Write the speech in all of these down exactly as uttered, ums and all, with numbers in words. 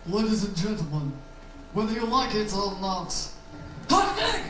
Ladies and gentlemen, whether you like it or not, HATAI!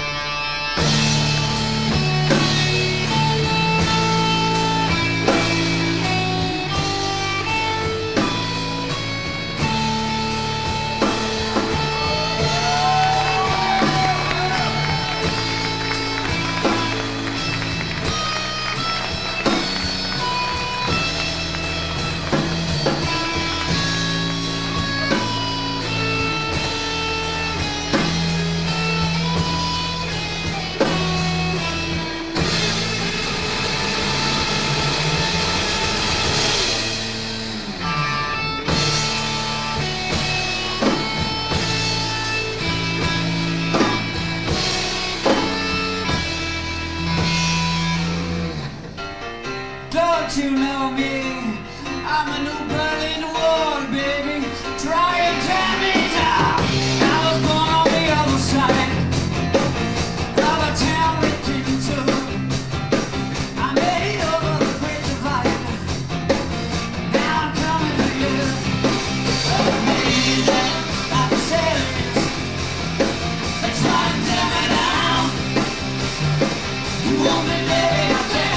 Don't you know me? I'm a new Berlin Wall, baby. Try and tear me down. I was born on the other side of a town we didn't do. I made it over the great divide. Now I'm coming for you. Amazing, I'm serious. They try and tear me down. You want me, baby? I'm dead.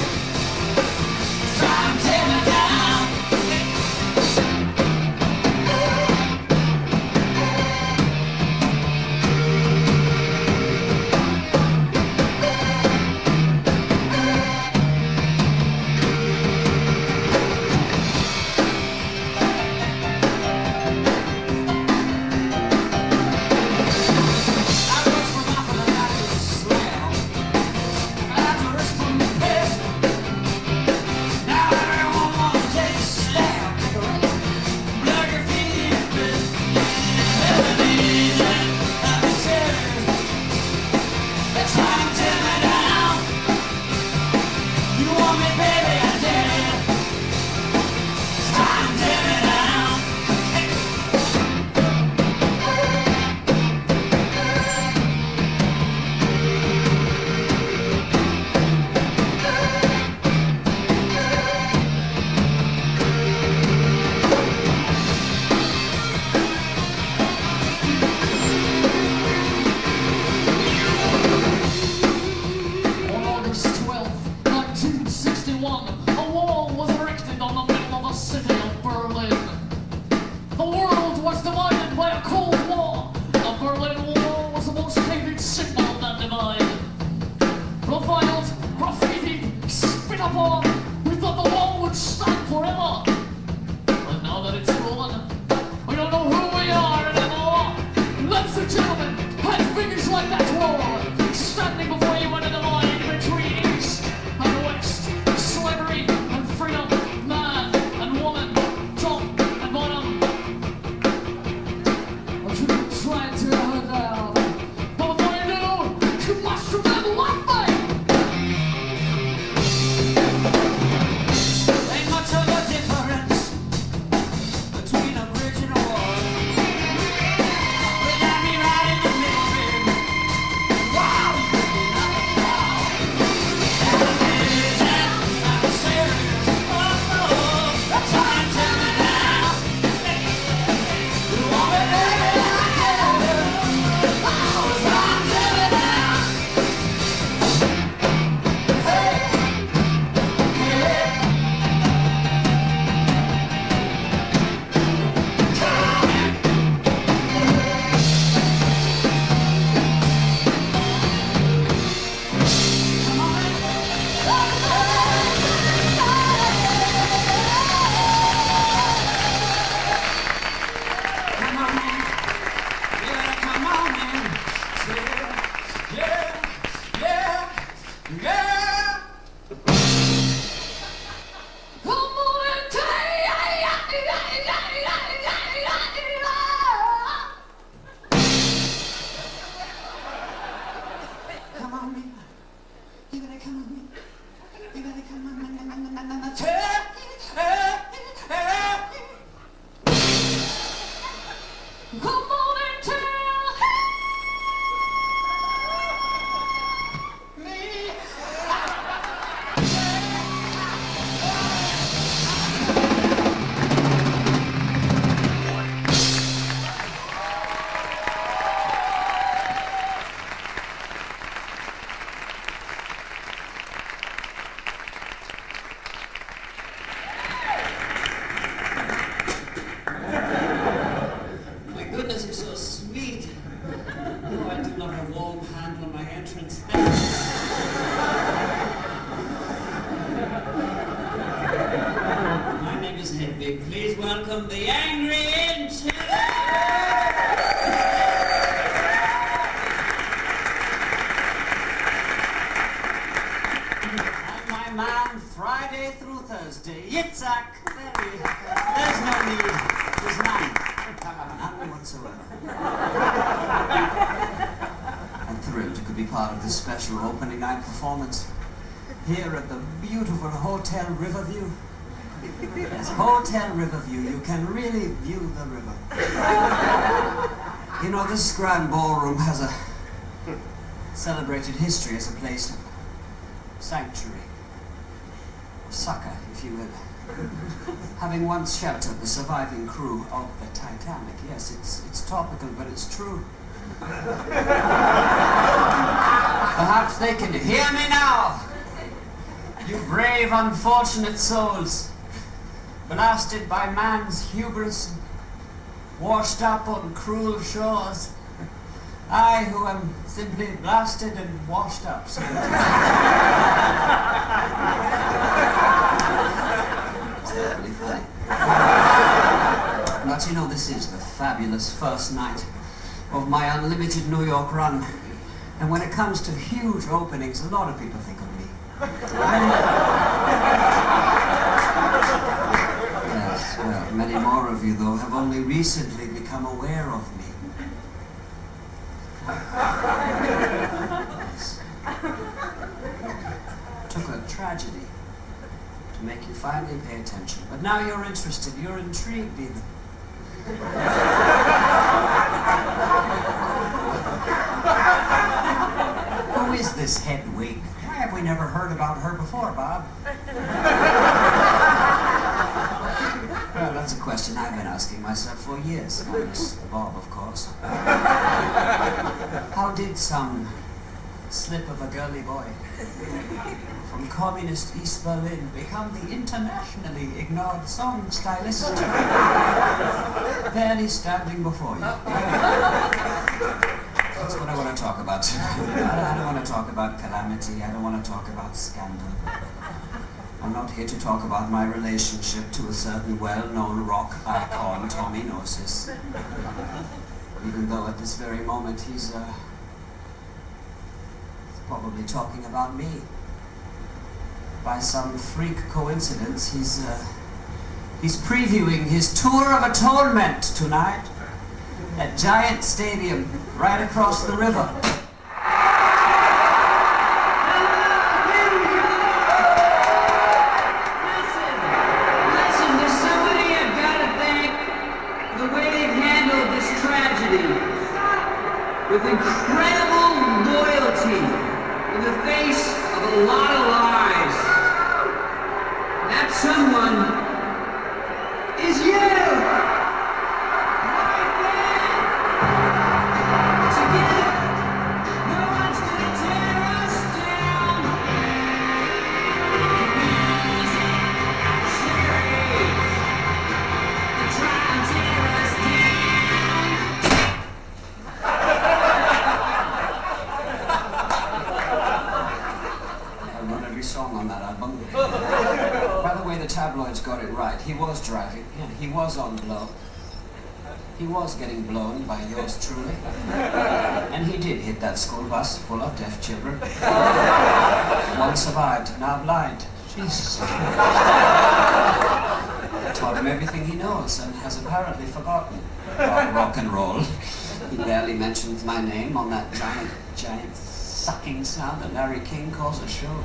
A wall was erected on the middle of the city of Berlin. The world was divided by a cold war. The Berlin Wall was the most hated symbol of that divide. Reviled, graffitied, spit upon, we thought the wall would stand forever. But now that it's fallen, we don't know who we are anymore. Ladies and gentlemen, have figures like that wall, standing before you under the line between east and west. Slavery and freedom, man and woman, top and bottom. But you can try to tear her down. But before you do, you must remember one thing. Ain't much of a difference between a bridge and a wall. But let me right in the middle, baby. Yitzhak, there he is. There's no need. There's none. None whatsoever. I'm thrilled to be part of this special opening night performance here at the beautiful Hotel Riverview. Yes, Hotel Riverview. You can really view the river. You know, this grand ballroom has a celebrated history as a place of sanctuary, of succor, if you will. Having once sheltered the surviving crew of the Titanic. Yes, it's, it's topical, but it's true. Perhaps they can hear me now. You brave, unfortunate souls, blasted by man's hubris, washed up on cruel shores. I, who am simply blasted and washed up. So it's not really funny. But you know, this is the fabulous first night of my unlimited New York run. And when it comes to huge openings, a lot of people think of me. Yes, well, many more of you, though, have only recently become aware of me. Yes. It took a tragedy to make you finally pay attention. But now you're interested, you're intrigued even. Who is this Hedwig? Why have we never heard about her before, Bob? Well, that's a question I've been asking myself for years. Minus Bob, of course. How did some slip of a girly boy from communist East Berlin become the internationally ignored song stylist barely standing before you? That's what I want to talk about tonight. I don't want to talk about calamity. I don't want to talk about scandal. I'm not here to talk about my relationship to a certain well-known rock icon, Tommy Gnosis. Even though at this very moment he's, uh, he's probably talking about me. By some freak coincidence, he's, uh, he's previewing his tour of atonement tonight at Giant Stadium, right across the river. With incredible loyalty in the face of a lot of lies. That someone is you! Right there! Together! No one's gonna tear us down! Easy! Serious! They're trying to tear us down! Song on that album. By the way, the tabloids got it right. He was driving. Yeah, he was on blow. He was getting blown by yours truly. And he did hit that school bus full of deaf children. One survived, now blind. Jesus. I taught him everything he knows and has apparently forgotten about rock and roll. He barely mentions my name on that giant, giant sucking sound that Larry King calls a show.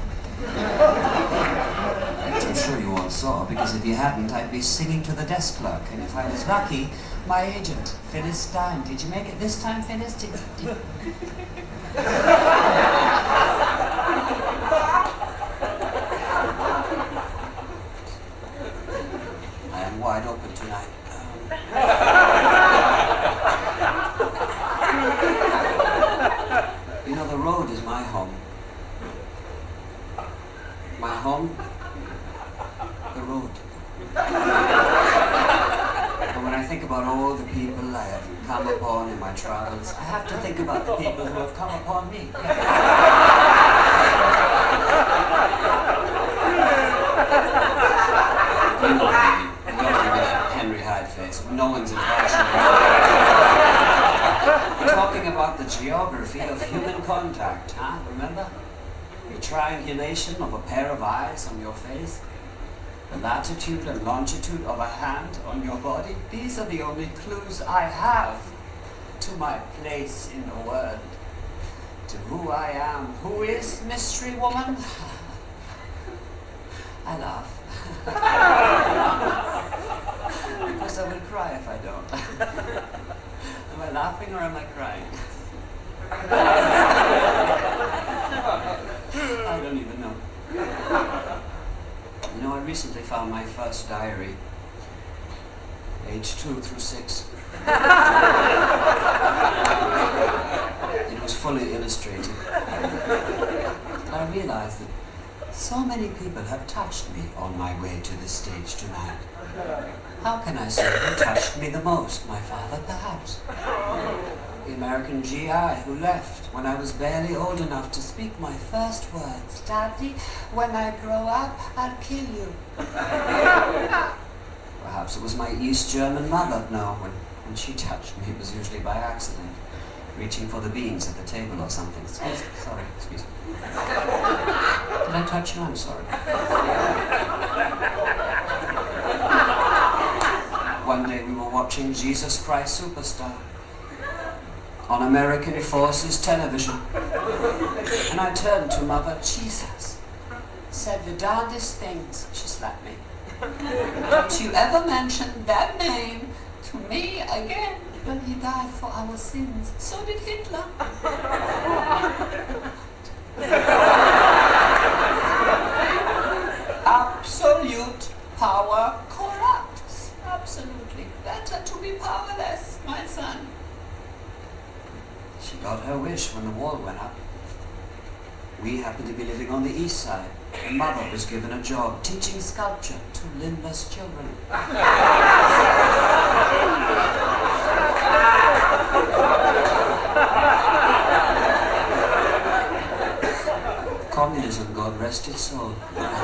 Which I'm sure you all saw, because if you hadn't, I'd be singing to the desk clerk, and if I was lucky, my agent, Phyllis Stein. Did you make it this time, Phyllis? Did, did... I am wide open tonight. Um... You know, the road is my home. My home, the road. And when I think about all the people I have come upon in my travels, I have to think about the people who have come upon me. You know what I mean? You don't give me that Henry Hyde face. No one's impartial. We're talking about the geography of human contact, huh? Remember? The triangulation of a pair of eyes on your face. the latitude and longitude of a hand on your body, these are the only clues I have to my place in the world, to who I am. Who is Mystery Woman? I laugh. Because I will cry if I don't. Am I laughing or am I crying? I don't even know. You know, I recently found my first diary, age two through six. It was fully illustrated. I realized that so many people have touched me on my way to the stage tonight. How can I say who touched me the most? My father, perhaps. The American G I who left when I was barely old enough to speak my first words. Daddy, when I grow up, I'll kill you. Perhaps it was my East German mother. No, when, when she touched me, it was usually by accident. Reaching for the beans at the table or something. Excuse me. Sorry, excuse me. Did I touch you? I'm sorry. One day we were watching Jesus Christ Superstar on American Forces television. And I turned to Mother. Jesus said the darndest things. She slapped me. Don't you ever mention that name to me again. Well, he died for our sins. So did Hitler. Absolute power corrupts. Absolutely. Better to be powerless, my son. She got her wish when the wall went up. We happened to be living on the east side. Her mother was given a job teaching sculpture to limbless children. Communism, God rest its soul.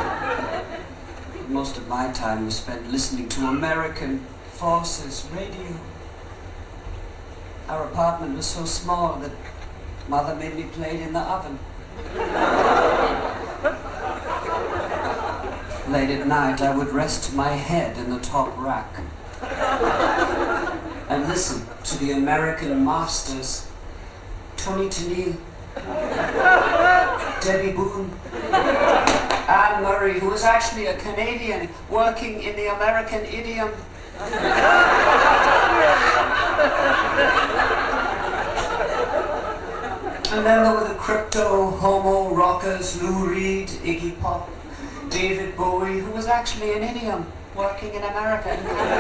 Most of my time was spent listening to American Forces radio. Our apartment was so small that Mother made me play it in the oven. Late at night, I would rest my head in the top rack and listen to the American masters, Tony Tennille, Debbie Boone, Anne Murray, who was actually a Canadian working in the American idiom. And then there were the crypto, homo, rockers, Lou Reed, Iggy Pop, David Bowie, who was actually an idiom working in America.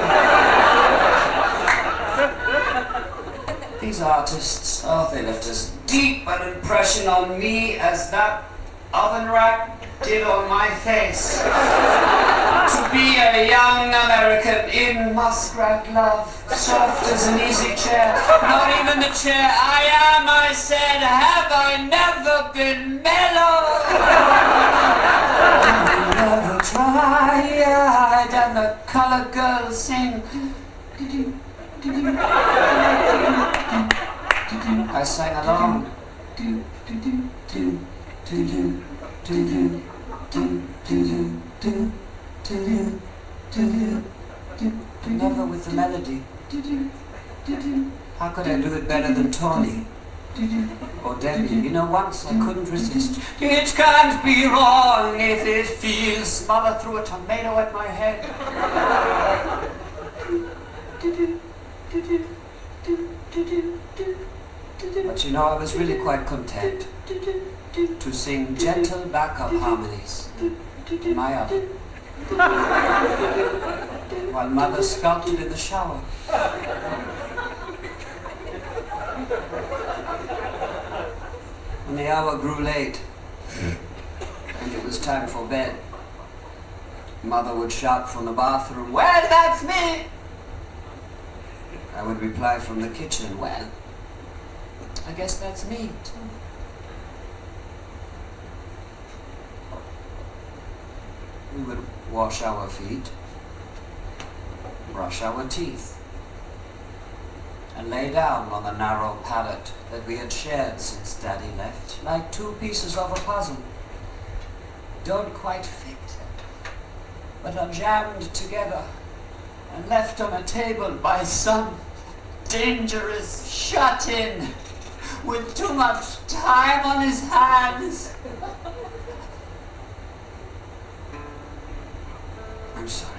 These artists, oh, they left as deep an impression on me as that oven rack did on my face. To be a young American in muskrat love, soft as an easy chair, not even the chair I am, I said, have I never been mellow? I never tried, and the colored girls sing. I sang along. Never with the melody. How could I do it better than Tony? Or Debbie? You know, once I couldn't resist. It can't be wrong if it feels. Mother threw a tomato at my head. But you know, I was really quite content to sing gentle backup harmonies in my oven while Mother sculpted in the shower. When the hour grew late and it was time for bed, Mother would shout from the bathroom, "Well, that's me!" I would reply from the kitchen, "Well, I guess that's me, too." We would wash our feet, brush our teeth, and lay down on the narrow pallet that we had shared since Daddy left, like two pieces of a puzzle. Don't quite fit. that are jammed together and left on a table by some dangerous shut-in with too much time on his hands. I'm sorry.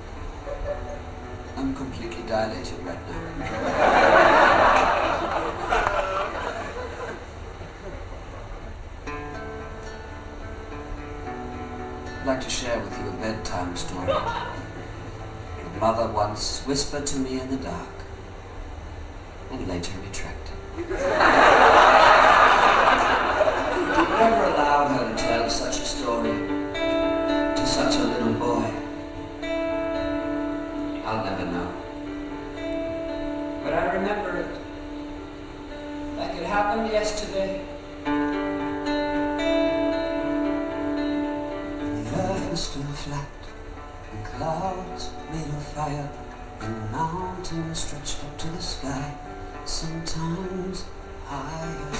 I'm completely dilated right now. I'd like to share with you a bedtime story. My mother once whispered to me in the dark, and later retracted. Whoever allowed her to tell such a story to such a little boy, I'll never know. But I remember it like it happened yesterday. The earth was still flat, and clouds made of fire, and mountains stretched up to the sky, sometimes higher.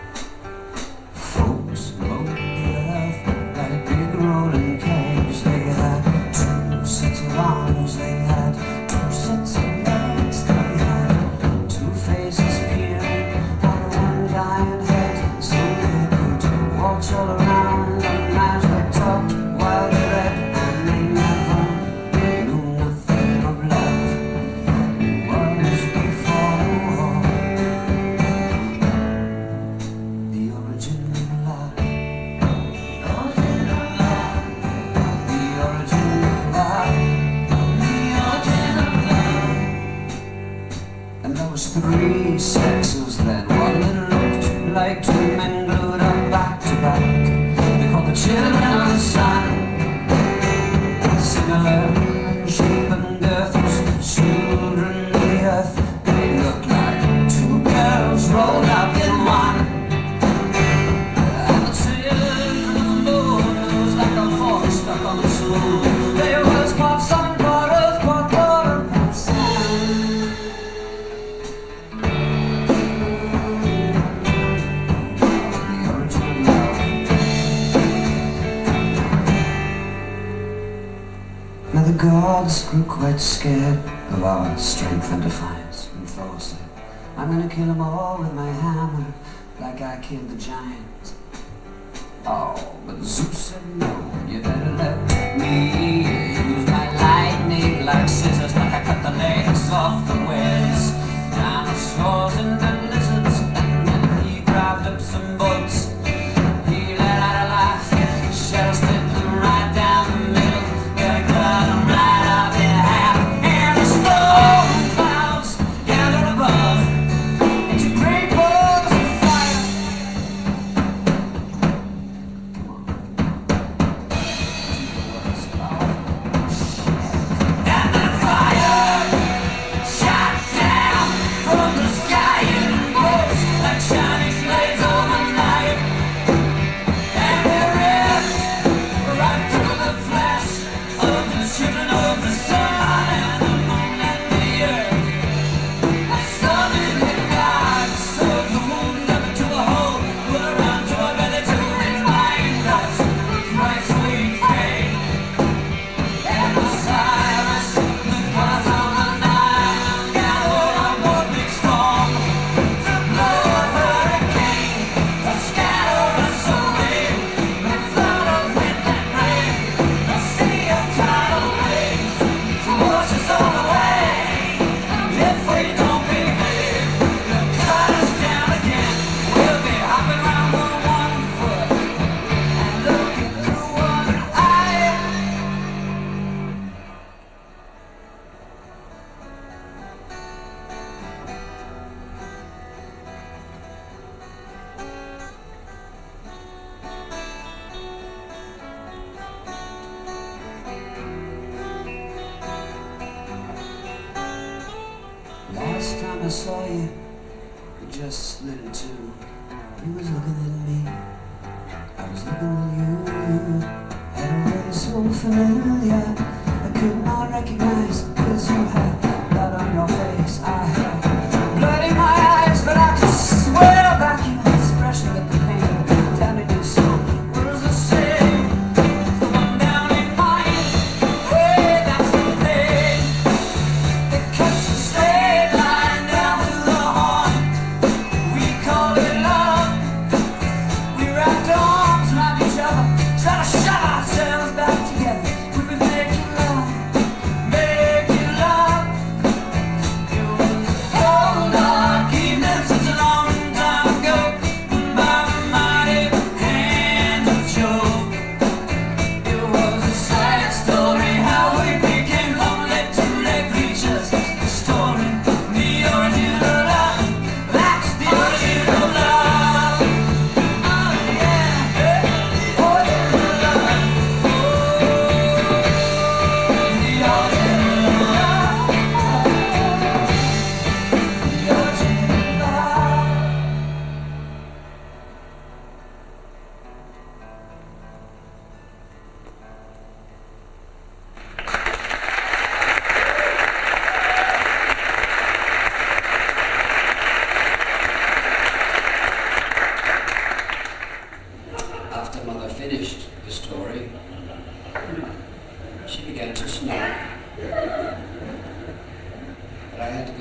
Folks rode the earth like big rolling kegs. They had two sets of arms, they had two sets of legs, they had two faces peering out of one giant head, so they could watch all around them as they talked while they read, and they never knew nothing of love. It was before the war. The origin of love. The origin of love. The origin of love. The origin of love. And there was three sexes then, one that looked like two men glued up back to back. They called the children of the sun. Similar in shape and girth was the children of the earth. They looked like two girls rolled up in one. And the children of the moon was like a fork stuck on the spoon. They was part sun, part earth, part water, part sand. The origin of love. Now the gods grew quite scared of our strength and defiance, and Thor said, I'm gonna kill them all with my hammer, like I killed the giants. Oh, but Zeus said no, you better let me use my lightning like scissors, like I cut the legs off the whales, dinosaurs and the lizards, and then he grabbed up some boats. He let out a laugh, shadow split them right down the middle, gonna cut them right up in half, and the storm clouds gathered above into great balls of fire. Come on. And the fire shot down from the sky in bolts like shining blades of a knife, and they ripped right through the flesh of the children of the sun and the moon and the earth. I saw them in God, sewed the wound up into a hole, put around to our belly to remind us the price we paid. And Osiris, the gods of the night, gathered on one big storm to blow a hurricane, to scatter us away with flood of wind and rain, a sea of tidal waves to wash us all away. If we don't behave, they'll cut us down again. We'll be hopping around on one foot and looking through one eye. Last time I saw you, you just slid into. You was looking at me, I was looking at you. Had a way so familiar, I could not recognize, 'cause you had blood on your face. I had blood in my eyes, but I could swear back your expression that the pain down in your soul was the same as the one down in mine.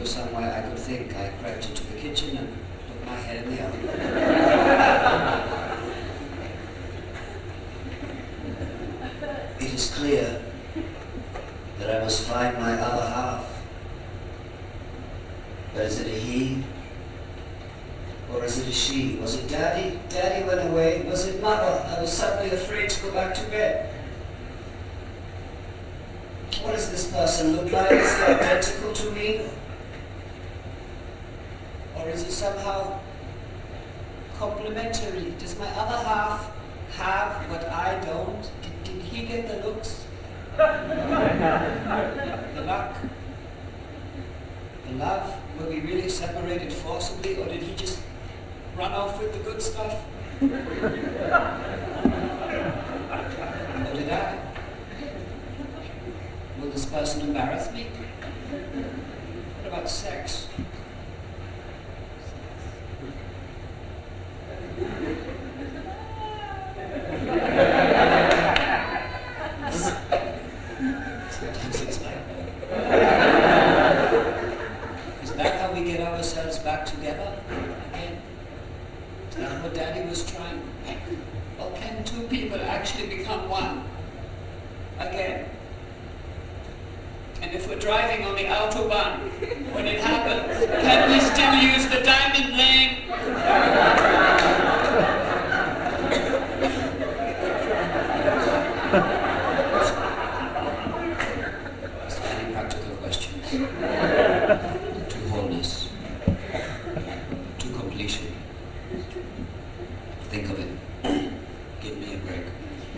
was somewhere I could think, I crept into the kitchen and put my head in the oven. It is clear that I must find my other half. But is it a he? Or is it a she? Was it Daddy? Daddy went away. Was it Mother? I was suddenly afraid to go back to bed. What does this person look like? Is he identical to me? Or is it somehow complementary? Does my other half have what I don't? Did, did he get the looks? The luck? The love? Were we really separated forcibly, or did he just run off with the good stuff? Or did I? Will this person embarrass me? What about sex? Sometimes it's like that. Is that how we get ourselves back together again? Is that what Daddy was trying? Or can two people actually become one again? And if we're driving on the Autobahn, when it happens, can we still use the diamond lane? So many practical questions. To wholeness. To completion. Think of it. Give me a break.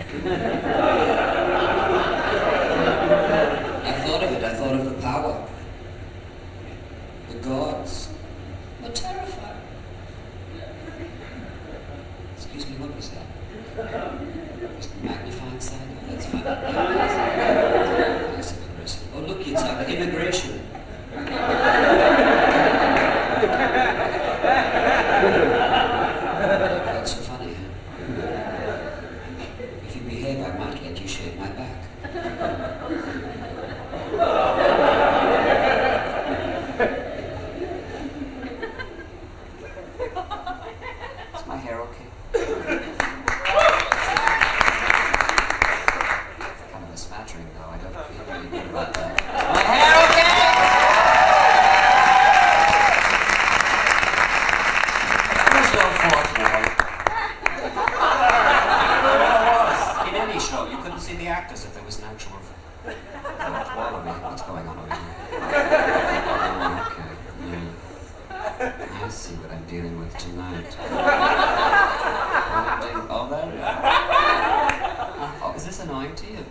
I thought of it, I thought of the power. The gods were terrified. Excuse me, what was that? Was the magnifying side? Oh, that's fine. Passive aggressive. Oh, look, it's like immigration. That's so funny, huh? If you behave, I might let you shave my back. Is my hair okay? Kind of a smattering, though. I don't feel really good about that. Is my hair okay? There's no fourth wall. In any show, you couldn't see the actors if there was an actual fourth wall over here. What's going on over here? Oh, okay. Yeah. I see what I'm dealing with tonight. Oh, there. Oh, is this annoying to you?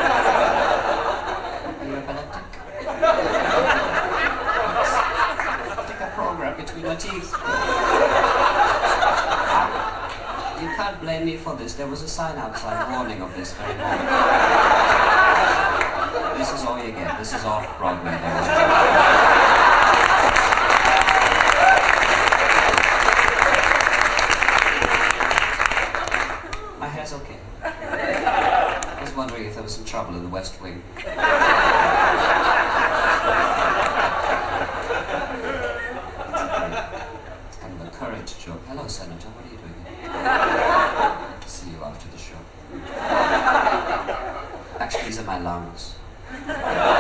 Are you epileptic? Stick a program between your teeth. You can't blame me for this. There was a sign outside warning of this very moment. This is all you get. This is off Broadway. My hair's okay. I was wondering if there was some trouble in the West Wing. It's kind of a courage joke. Hello, Senator. What are you doing here? I'll see you after the show. Actually, these are my lungs. My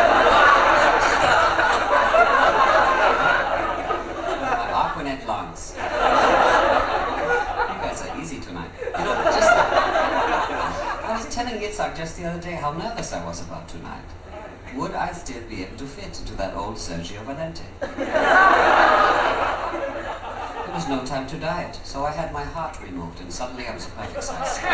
Aquanet lungs. You guys are easy tonight. You know, just... I was telling Yitzhak just the other day how nervous I was about tonight. Would I still be able to fit into that old Sergio Valente? There was no time to diet, so I had my heart removed, and suddenly I was a perfect size six.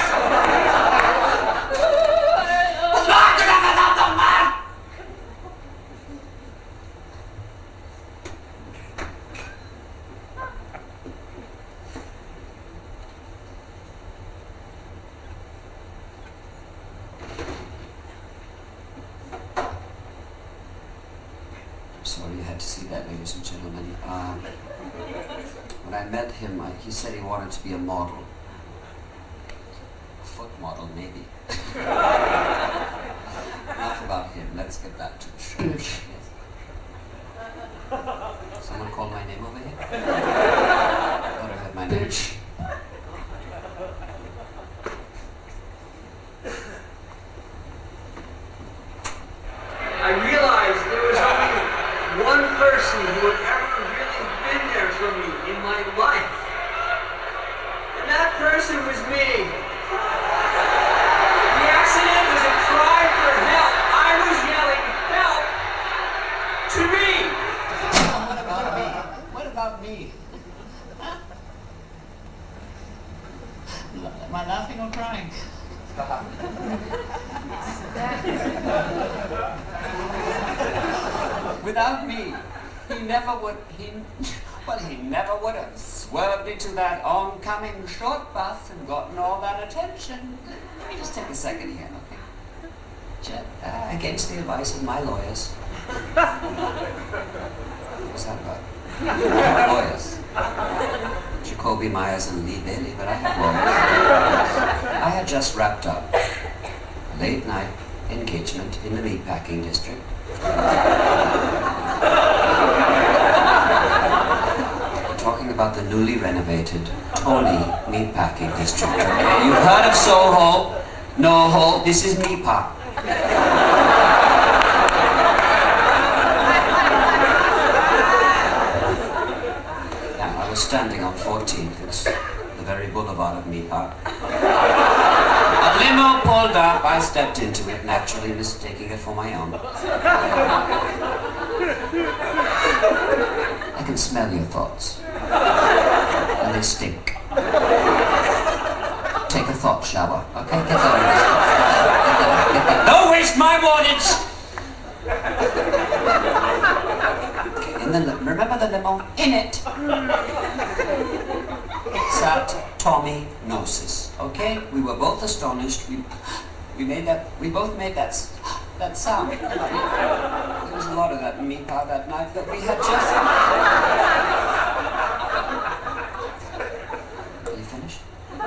Sorry you had to see that, ladies and gentlemen. Um, when I met him, I, he said he wanted to be a model. A foot model, maybe. Enough about him. Let's get back to the show. Yes. name over here? Thought I heard my name. Bitch. I realized there was only one person who had ever really been there for me in my life. And that person was me. The accident was a cry for help. I was yelling help to me. What about me? What about me? Am I laughing or crying? Without me, he never would, he, well, he never would have swerved into that oncoming short bus and gotten all that attention. Let me just take a second here, okay? Just, uh, against the advice of my lawyers. What's that about? Lawyers. Jacoby Myers and Lee Bailey, but I have lawyers. I had just wrapped up a late night engagement in the meatpacking district. Talking about the newly renovated Tony meatpacking district. Okay? You've heard of Soho, NoHo, this is Meatpack. Now, I was standing on fourteenth, it's the very boulevard of Meatpack. A limo pulled up, I stepped into it, naturally mistaking it for my own. I can smell your thoughts. And they stink. Take a thought shower, okay? Get that out of this. Get that. Don't waste my wattage! Okay, in the limo, remember the limo? In it! Sat Tommy Gnosis, okay? We were both astonished. We, we made that, we both made that, that sound. There was a lot of that meatpie that night, but we had just... Are you finished?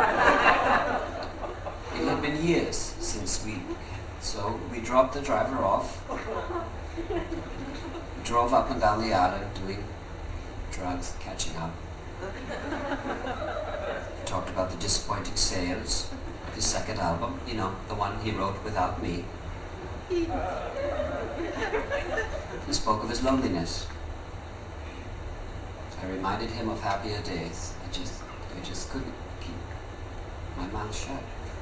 It had been years since we, so we dropped the driver off. We drove up and down the island doing drugs, catching up. Talked about the disappointing sales of his second album, you know, the one he wrote without me. He spoke of his loneliness. I reminded him of happier days. I just, I just couldn't keep my mouth shut.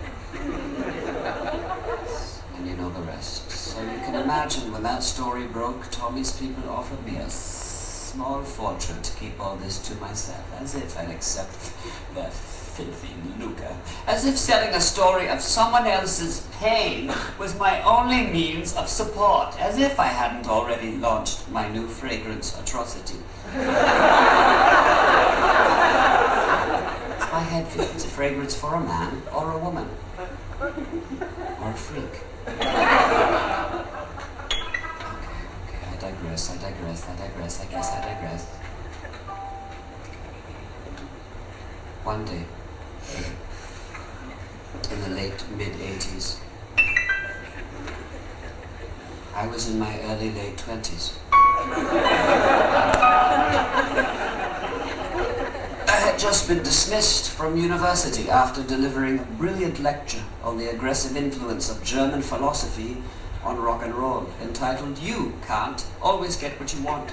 And you know the rest. So you can imagine when that story broke, Tommy's people offered me a small fortune to keep all this to myself, as if I'd accept their filthy lucre, as if selling a story of someone else's pain was my only means of support, as if I hadn't already launched my new fragrance atrocity. It's my head feel. It's a fragrance for a man or a woman, or a freak. I digress, I digress, I digress, I guess I digress. One day, in the late mid-eighties, I was in my early late twenties. I had just been dismissed from university after delivering a brilliant lecture on the aggressive influence of German philosophy on rock and roll, entitled "You Can't Always Get What You Want."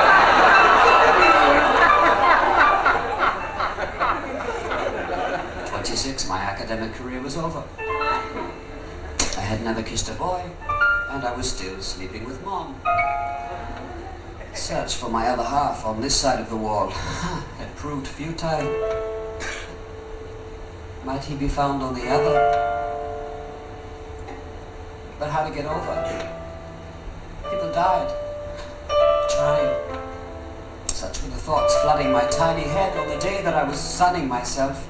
twenty-six, my academic career was over. I had never kissed a boy, and I was still sleeping with Mom. Search for my other half on this side of the wall had proved futile. Might he be found on the other? But how to get over? People died. Trying. Such were the thoughts flooding my tiny head on the day that I was sunning myself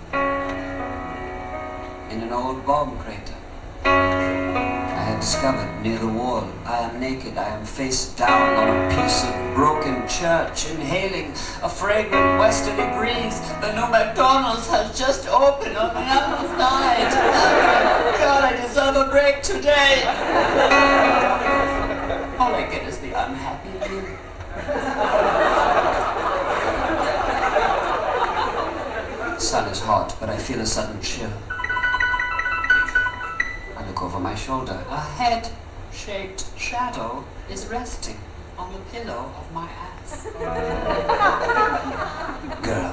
in an old bomb crater. I had discovered near the wall, I am naked, I am face down on a piece of broken church, inhaling a fragrant westerly breeze. The new McDonald's has just opened on the other side. Oh God, I deserve a break today. All I get is the unhappy view. but I feel a sudden chill. I look over my shoulder. A head-shaped shadow is resting on the pillow of my ass. Girl.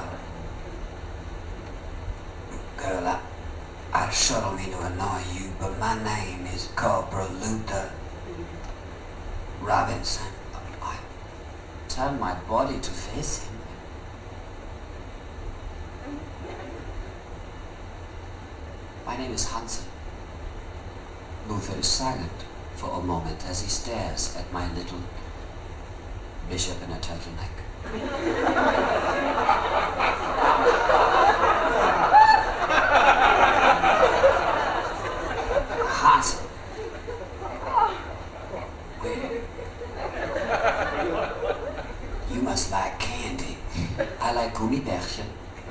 Girl, I, I sure don't mean to annoy you, but my name is Corporal Luther Robinson. I tell my body to face him. My name is Hansen. Luther is silent for a moment as he stares at my little bishop in a turtleneck. Hansen. Well, you must like candy. I like Gummibärchen.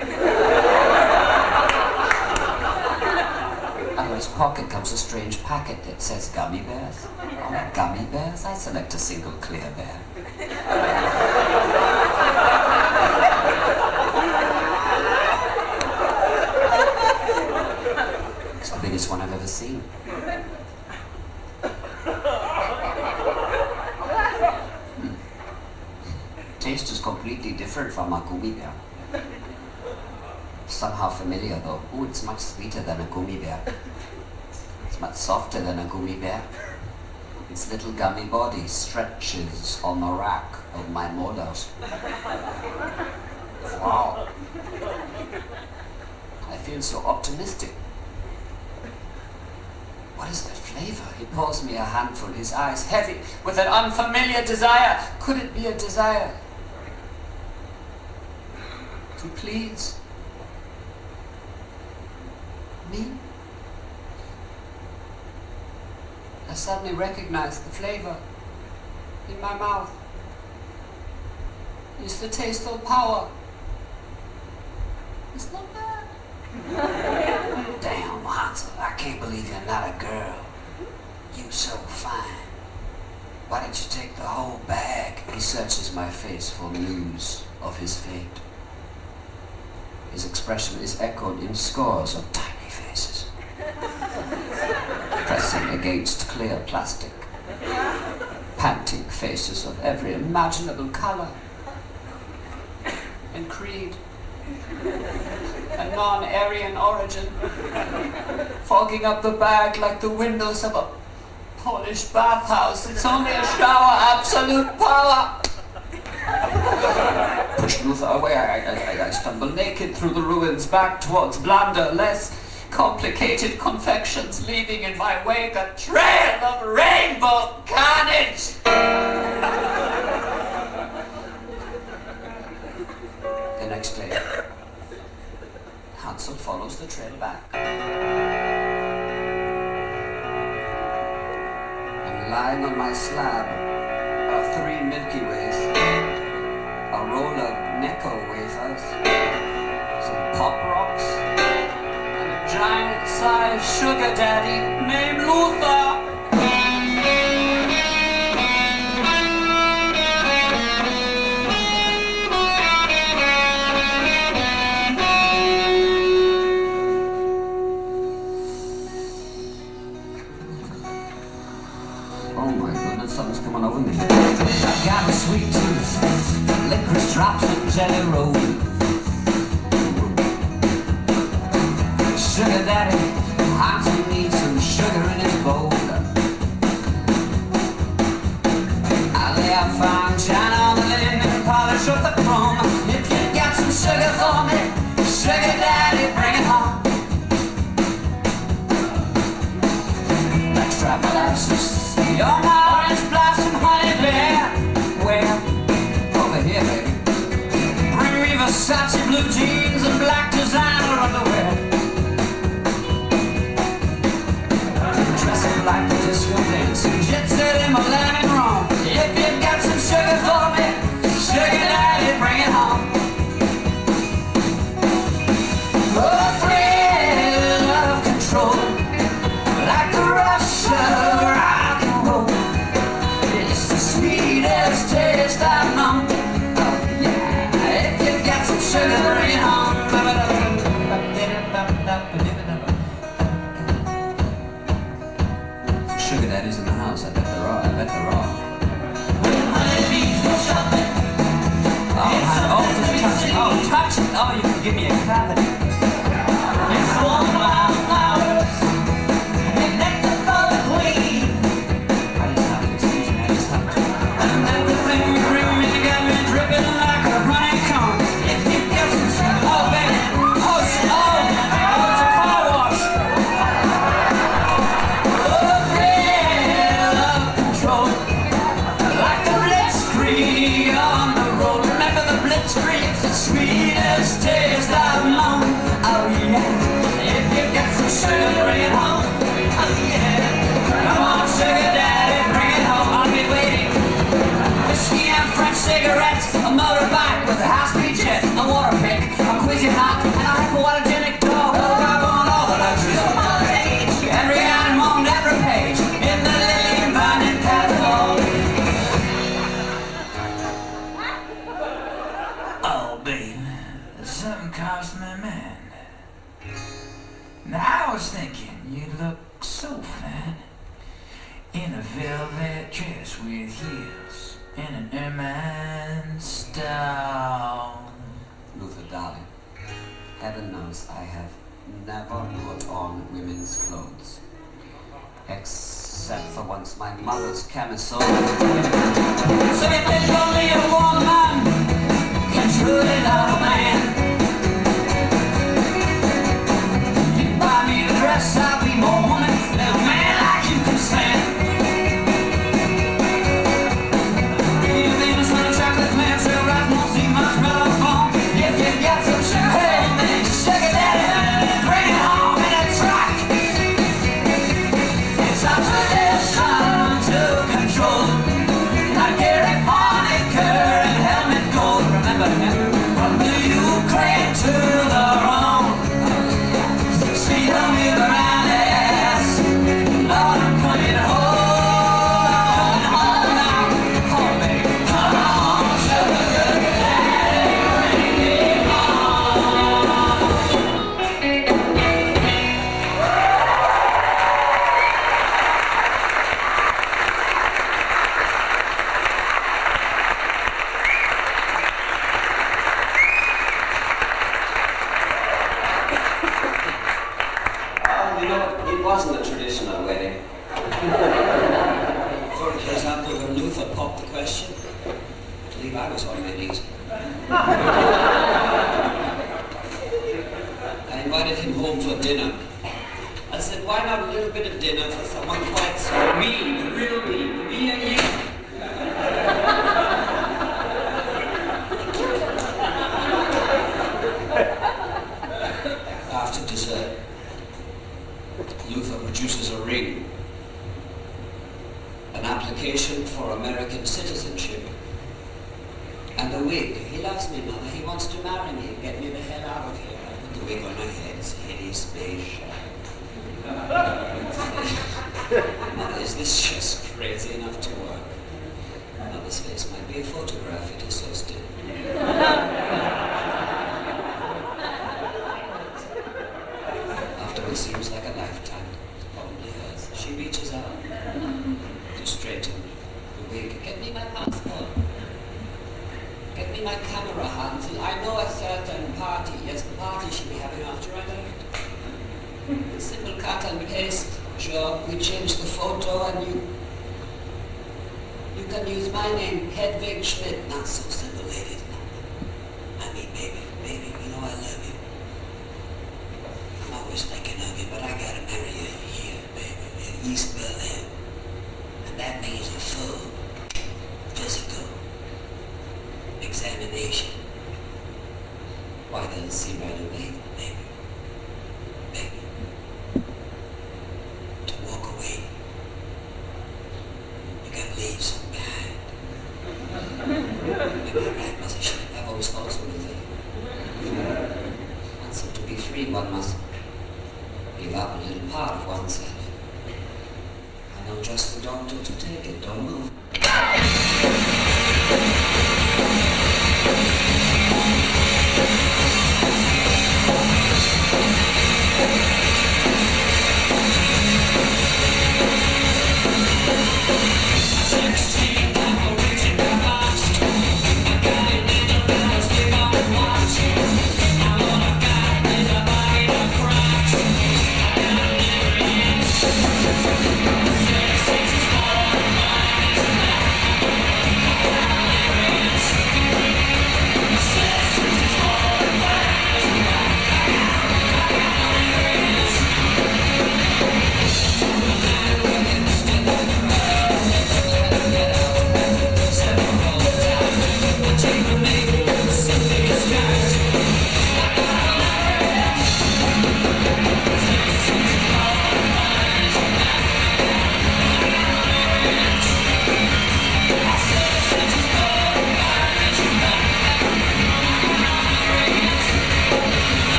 Out of his pocket comes a strange packet that says gummy bears. Oh, gummy bears? I select a single clear bear. It's the biggest one I've ever seen. Hmm. Taste is completely different from a gummy bear. Somehow familiar though. Ooh, it's much sweeter than a gummy bear. It's much softer than a gummy bear. Its little gummy body stretches on the rack of my molars. Wow. I feel so optimistic. What is that flavor? He pours me a handful, his eyes heavy with an unfamiliar desire. Could it be a desire to please me? I suddenly recognized the flavor in my mouth. It's the taste of power. It's not bad. Damn, Hansel, I can't believe you're not a girl. You so fine. Why didn't you take the whole bag? He searches my face for news of his fate. His expression is echoed in scores of tiny faces, pressing against clear plastic, panting faces of every imaginable color and creed and non-Aryan origin, fogging up the bag like the windows of a Polish bathhouse. It's only a shower, absolute power. Push Luther away, I, I, I stumble naked through the ruins back towards blander, less complicated confections, leaving in my wake a trail of rainbow carnage. The next day, Hansel follows the trail back. And lying on my slab are three Milky Ways, a roll of Necco wafers, some Pop Rocks, and a giant-sized sugar daddy named Luther. Oh my goodness, something's coming over me. I've got a sweet tooth, licorice drops and jelly roll. Sugar daddy, Hansel needs some sugar in his bowl. I lay out fine china on the linen and polish up the chrome. If you got some sugar for me, sugar daddy, bring it home. Like strap molasses, you're my orange blossom honey bear. Where? Over here, baby. Bring me Versace blue jeans and black designer underwear. Dressing like a disco dancing, jet set in Milan and Rome. If you got some sugar for me, sugar daddy, bring it home. Oh, thrill of control, like the rush of rock and roll. It's the sweetest taste I've known. Oh yeah, if you got some sugar, bring it home. don't touch it, oh, you can give me a cavity. It's all about flowers, and nectar for the queen. I just have to, excuse me, I just have to. And everything you bring me, you got me dripping like a running cone. If you get some sugar, oh baby, oh, oh, oh, it's a car wash. Oh, thrill of control, like the blitzkrieg on the road. Remember the blitzkrieg, the sweetest taste I've known. Oh yeah, if you get some sugar, bring it home. Oh yeah, come on sugar daddy, bring it home. I'll be waiting. Whiskey and French cigarettes, a motorbike with a high-speed jet, a water pick, a quizzy hot, and a hypoallergenic dog. Oh, I want all the luxuries of my age. Every item on every page in the Lily Binding catalog. Oh, babe, something cost me a man. Now I was thinking you look so fine in a velvet dress with heels and an ermine style. Luther, darling, heaven knows I have never put on women's clothes. Except for once my mother's camisole. So if there's only a woman can truly love a man, you buy me a dress, I'll be more woman than a man like you can stand. You Venus on a chocolate man, so right won't see much brother phone. If you got some sugar, hey man, sugar daddy, bring it home in a truck. It's our tradition to control, like Gary Honecker and Helmut Gold. Remember him? From the Ukraine to the Rhone. See the wheel around the ass. Lord, I'm coming home. I'm coming home now. Oh, baby, come on, sugar daddy, bring it home. Oh, you know, it wasn't a traditional wedding. For example, when Luther popped the question, I believe I was on my knees. I invited him home for dinner. I said, why not a little bit of dinner for someone quite so me, the real me, me and you? After dessert, Luther produces a ring, an application for American citizenship, and a wig. He loves me, Mother. He wants to marry me and get me the hell out of here. I put the wig on my head. It's hideous beige. Mother, is this just crazy enough to work? Mother's face might be a photograph. It is so still. After what seems like a lifetime, it's probably hers. She reaches out to straighten the wig. Get me my passport. Get me my camera, Hansel. I know a certain party. Yes, the party she'll be having after I left. A simple cut and paste job. We change the photo and you... You can use my name, Hedwig Schmidt. Not so simple, ladies. I mean, baby, baby, you know I love you. I'm always thinking of you, but I gotta marry you here, baby, in East Berlin. And that means a full physical examination. Why doesn't it seem right away, baby? Baby. To walk away, you gotta leave something behind. Am I right, Mother Schmidt? I've always thought so with you. And so to be free, one must give up a little part of oneself. I know just the doctor to take it. Don't move. Sixteen, I'm a rich and I got it in the past, they don't want to.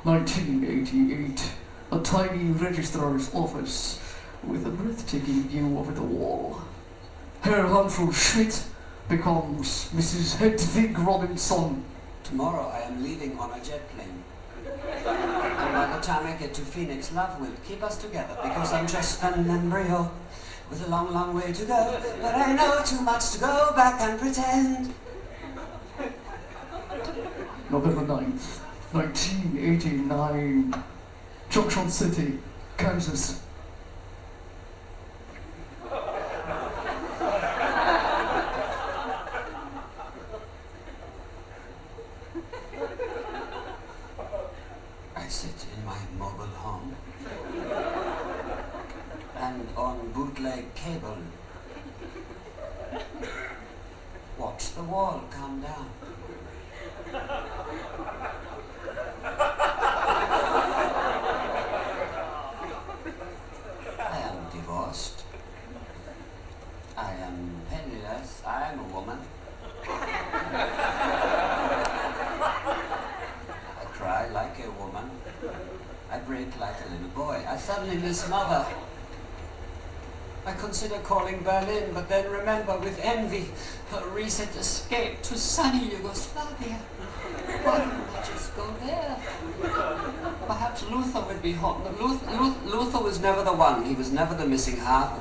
nineteen eighty-eight, a tiny registrar's office with a breathtaking view over the wall. Herr Humphrey Schmidt becomes Missus Hedwig Robinson. Tomorrow I am leaving on a jet plane. And by the time I get to Phoenix, love will keep us together because I'm just an embryo with a long, long way to go. But I know too much to go back and pretend. November ninth, nineteen eighty-nine, Junction City, Kansas. I sit in my mobile home and on bootleg cable watch the wall come down. I am divorced. I am penniless. I am a woman. I cry like a woman. I break like a little boy. I suddenly miss mother. I consider calling Berlin, but then remember with envy her recent escape to sunny Yugoslavia. Why didn't I just go there? Perhaps Luther would be home. But Luther, Luther, Luther was never the one. He was never the missing half.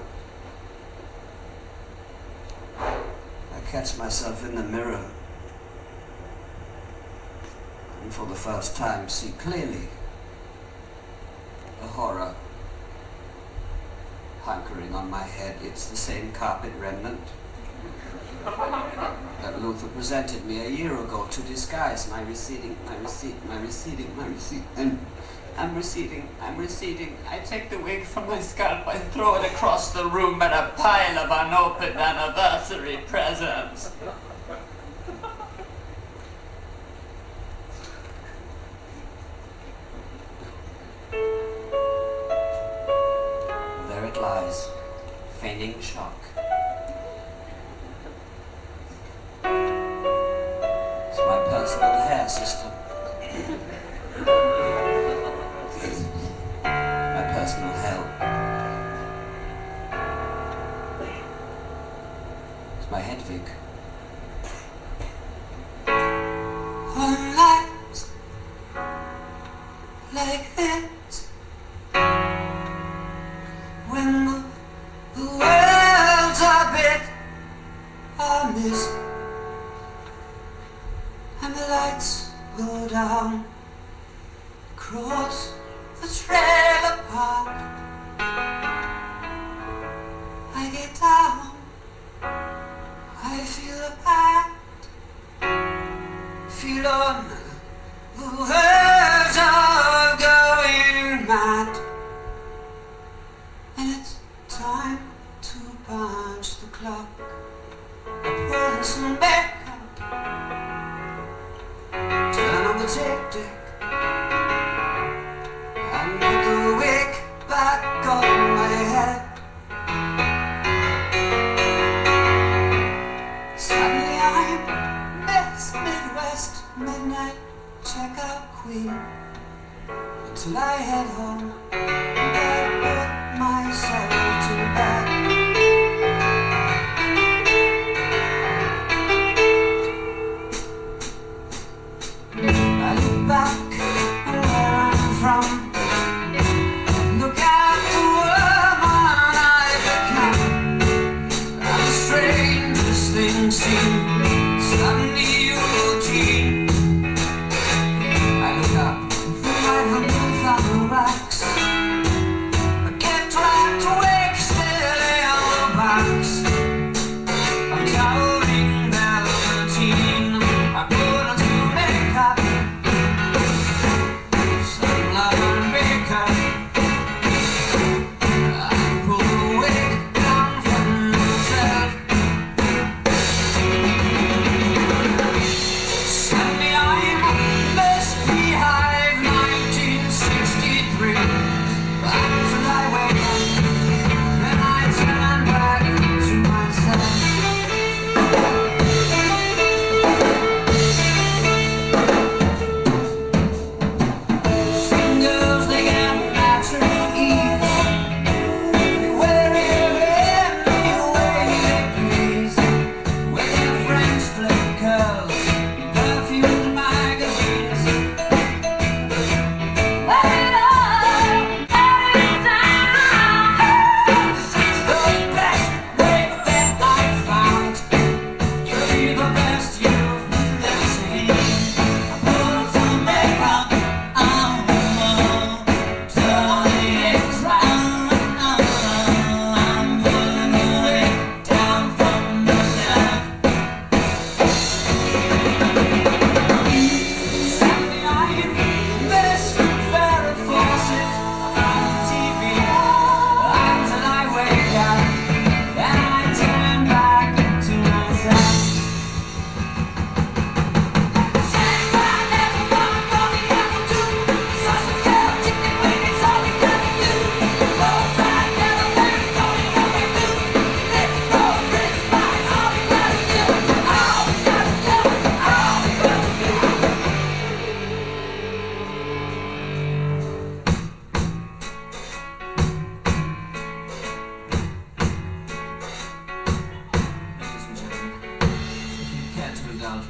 I catch myself in the mirror and for the first time see clearly the horror hankering on my head. It's the same carpet remnant that Luther presented me a year ago to disguise my receding, my receding, my receding, my receding, and I'm receding, I'm receding. I take the wig from my scalp, I throw it across the room at a pile of unopened anniversary presents. There it lies, feigning shock. It's my personal hair system. My personal hell. It's my Hedwig. On nights like this, when the, the world's a bit amiss, and the lights go down across the trailer park, I get down, I feel a pact, feel on the verge of going mad, and it's time to punch the clock. I put in some bacon, turn on the tape deck, and put the wig back on my head. Suddenly I'm Miss Midwest Midnight Checkout Queen, until I head home and I put myself to bed. I look back on where I'm from, look at the woman I've become, and the strangest things seem suddenly routine. I look up from my beneath on the racks, I get wrapped awake still in the box. I'm towering velveteen, I put on some makeup, some love and makeup. I pull the wig down from myself.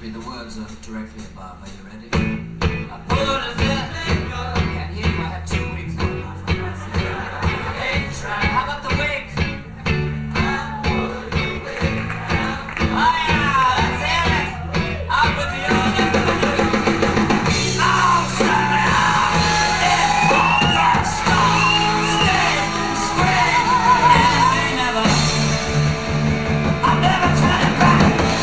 read the words of directly above. Are you ready? I put a there. Can't hear you. I have two weeks on now for God's sake. Hey, try. How about the wig? Oh yeah, that's it. Out with the old and with the new. Oh, stop it out. It's all your stuff. Stay, scream, and they never. I'll never turn it back.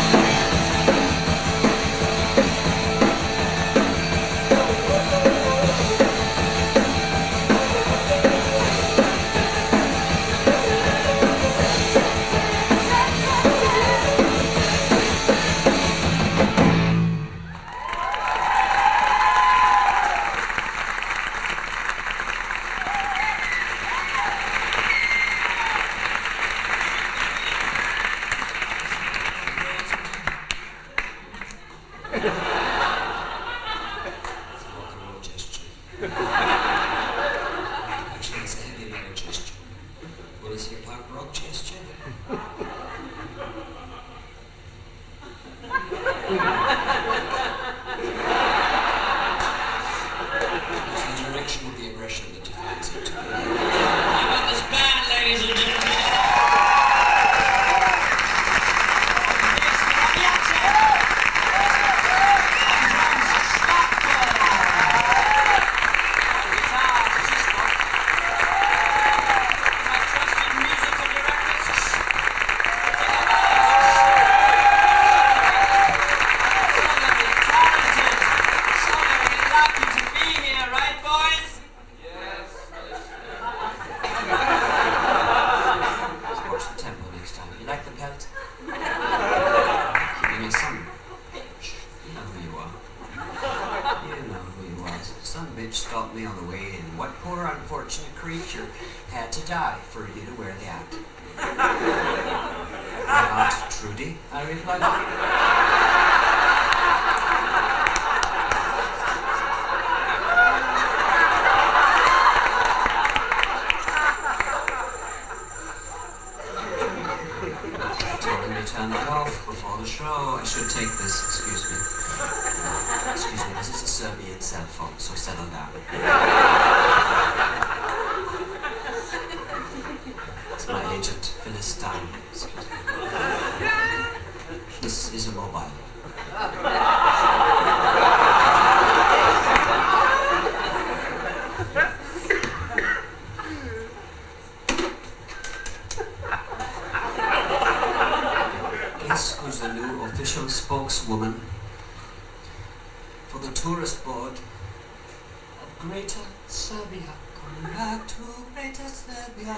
Actually, it's a heavy metal gesture. What is your punk rock gesture? It's the direction of the aggression that defines it. How about this band, ladies and gentlemen? Stopped me on the way in. What poor unfortunate creature had to die for you to wear the act? My Aunt Trudy, I replied. I told him to turn that off before the show. I should take this, excuse me. Excuse me, this is a Serbian cell phone, so settle down. It's my agent, Philistine. Excuse me. This is a mobile. Guess who's the new official spokeswoman for the tourist board of Greater Serbia? Come back to Greater Serbia.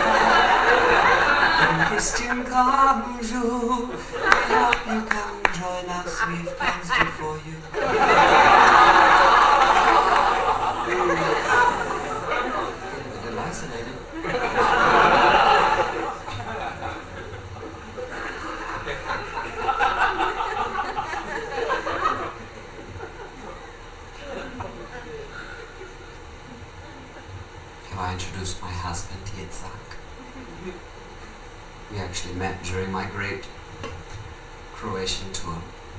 And Christian Kamju, we hope you can join us. We've plans to for you. Feeling a little isolated. I introduced my husband, Yitzhak. We actually met during my great Croatian tour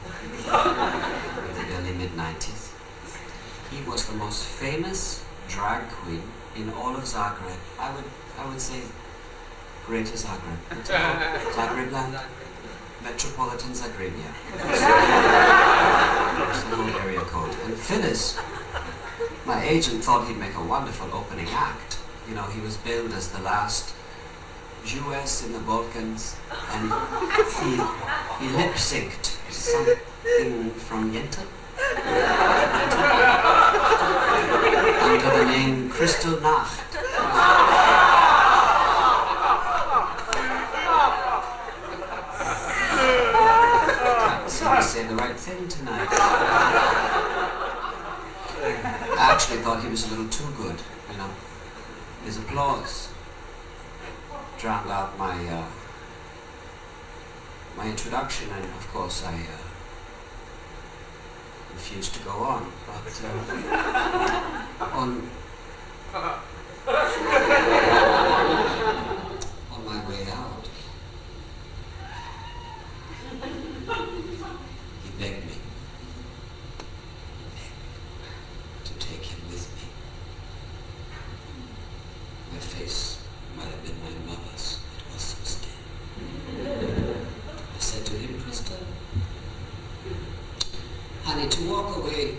in the early mid nineties. He was the most famous drag queen in all of Zagreb. I would I would say Greater Zagreb. What's it called? Zagreb land? Metropolitan Zagrebia. That's the whole area code. And Phyllis, my agent, thought he'd make a wonderful opening act. You know, he was billed as the last Jew in the Balkans, and he, he lip-synced something from Yenta under the name Crystal Nacht. Can't seem to say the right thing tonight. I actually thought he was a little too good, you know. His applause drowned out my uh, my introduction, and of course I uh, refused to go on. But uh, on on my way out, he begged me, begged to take him with me. My face might have been my mother's, it was so still. I said to him, Crystal, honey, to walk away,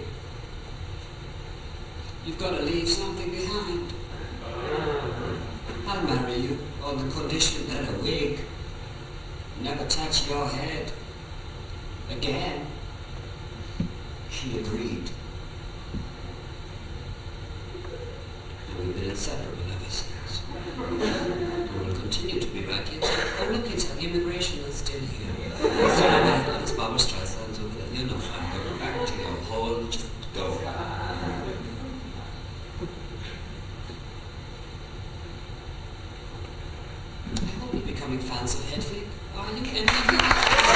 you've got to leave something behind. I'll marry you on the condition that a wig never touch your head again. She agreed. And we've been inseparable ever since. And we'll continue to be right here. Oh look, it's our immigration is still here. It's all right, that is Barbara Streisand's over there. You're no fun. Go back to your hole, just go. I hope you're becoming fans of Hedwig. Are you? Any of you?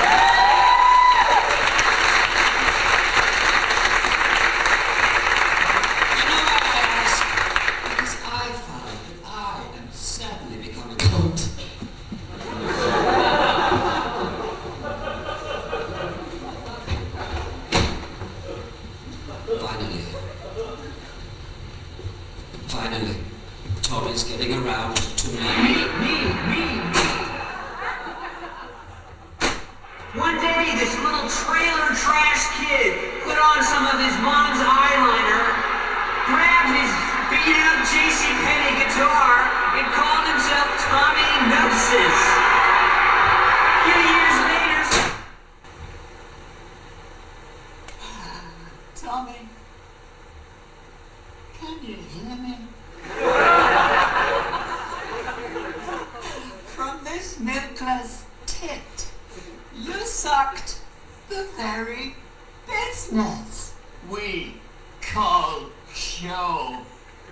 You know why I ask? Because I find that I am sadly becoming old. Finally, finally, Tommy's getting around to me. One day, this little trailer trash kid put on some of his mom's eyeliner, grabbed his beat-up J C M guitar, and called himself Tommy Gnosis. A few years later... Tommy, can you hear me? From this milkless tit, you sucked the very business we call show.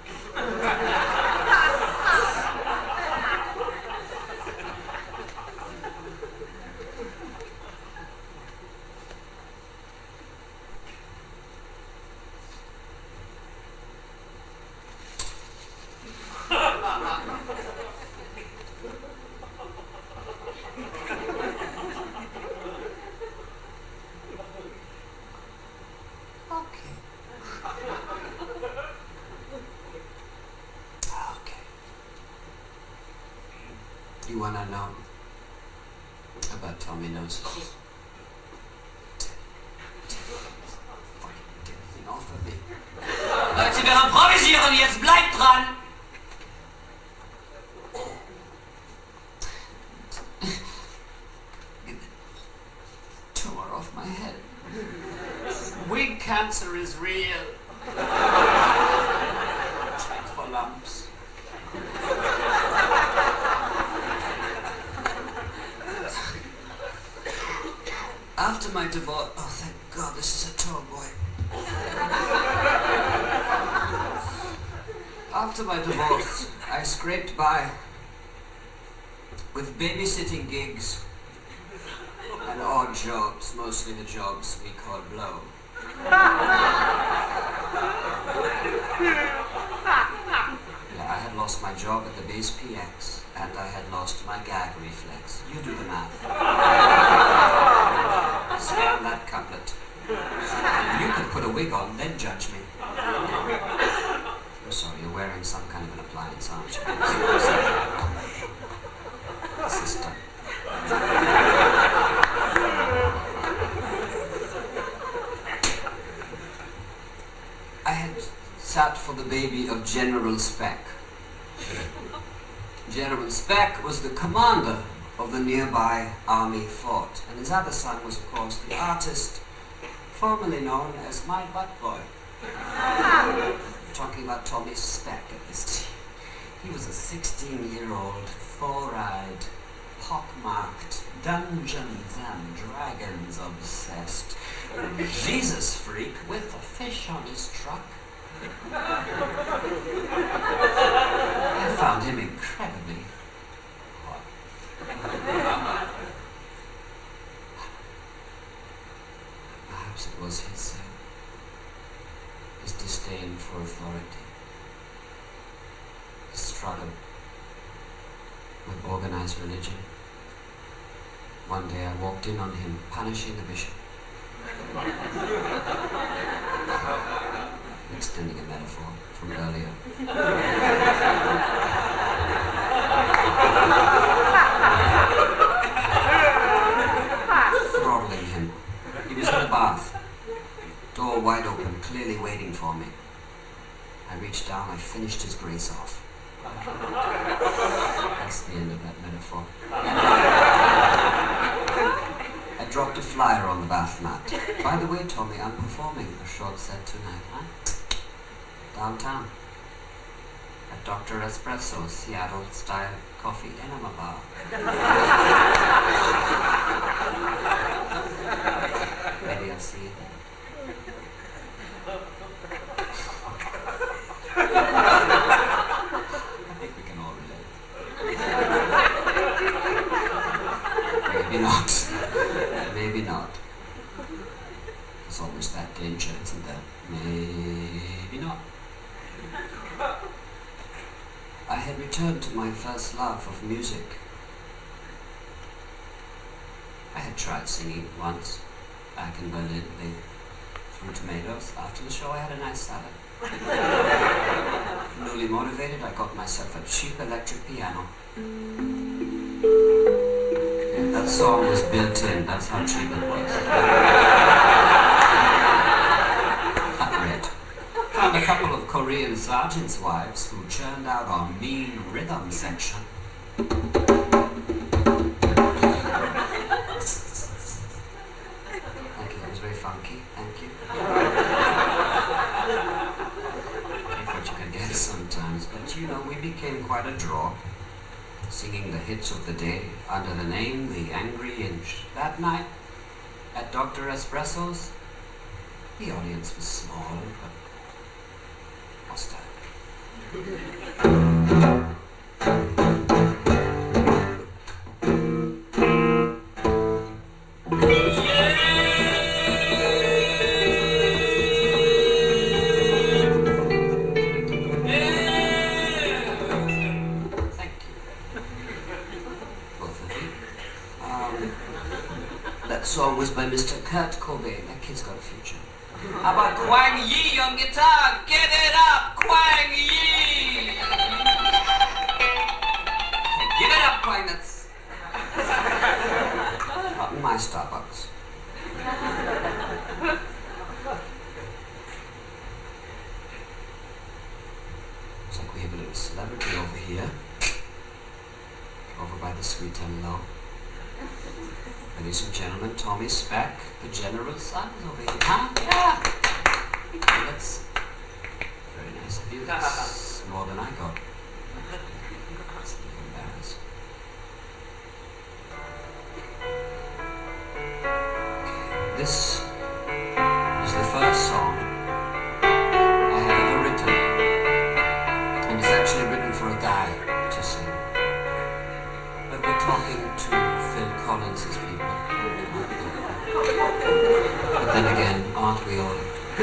You wanna know about Tommy Noses? Fucking get the thing off of me. Leute, wir improvisieren, jetzt bleibt dran! Tumor off my head. Wig cancer is real. Check for lumps. After my divorce, oh thank God, this is a tall boy. After my divorce, I scraped by with babysitting gigs and odd jobs, mostly the jobs we call blow. Yeah, I had lost my job at the base P X, and I had lost my gag reflex. You do the math. Scan that couplet. And you could put a wig on, then judge me. I'm sorry, you're wearing some kind of an appliance, aren't you? Sister. I had sat for the baby of General Speck. General Speck was the commander of the nearby army fort, and his other son was, of course, the artist formerly known as my butt boy. I'm talking about Tommy Speck at this time. He was a sixteen-year-old, four-eyed, pock-marked, Dungeons and Dragons obsessed Jesus freak with a fish on his truck. I found him incredibly hot. Perhaps it was his, uh, his disdain for authority, his struggle with organized religion. One day I walked in on him punishing the bishop. Extending a metaphor from earlier. Throttling him. He was in the bath. Door wide open, clearly waiting for me. I reached down, I finished his grace off. That's the end of that metaphor. I dropped a flyer on the bath mat. By the way, Tommy, I'm performing a short set tonight, huh? Downtown. At Doctor Espresso's Seattle-style coffee enema bar. Maybe I'll see you there. I think we can all relate. Maybe not. Maybe not. There's always that danger, isn't there? Maybe not. I had returned to my first love of music. I had tried singing once, back in Berlin. They threw tomatoes. After the show I had a nice salad. Newly motivated, I got myself a cheap electric piano. Yeah, that song was built in, that's how cheap it was. Found a couple of Korean sergeants' wives who churned out our mean rhythm section. Thank you, that was very funky. Thank you. Take what you can get sometimes, but you know, we became quite a draw, singing the hits of the day under the name The Angry Inch. That night, at Doctor Espresso's, the audience was small, but hostile. That song was by Mister Kurt Cobain. That kid's got a future. How about Quang Yi on guitar? Get it up, Quang Yi! Give it up, Quang. That's not in my Starbucks. Looks like we have a little celebrity over here. Over by the sweet and low. Ladies and gentlemen, Tommy Speck, the general's son, is over here. Huh? Yeah! That's very nice of you. That's more than I got. That's a little embarrassed. Okay, this is the first song I have ever written. And it's actually written for a guy to sing. But we're talking to Phil Collins' people. But then again, aren't we all? You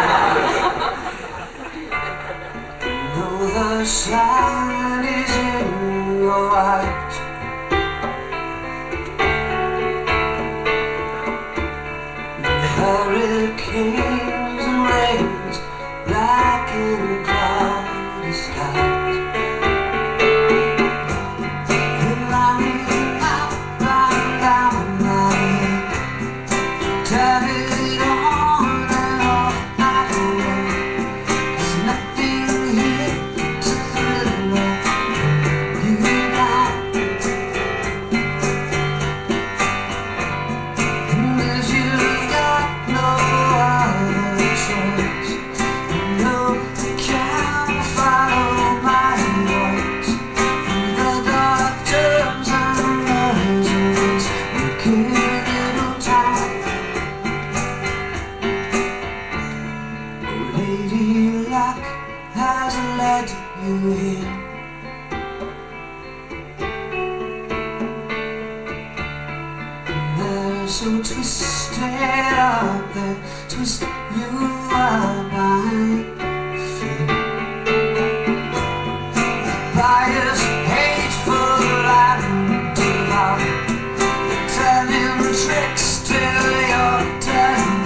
know the sun is in your eyes. The hurricanes and rains, black and cloudy skies. So twisted up there, twist you up behind feet. Bias, hateful, and devout, telling tricks till you're dead.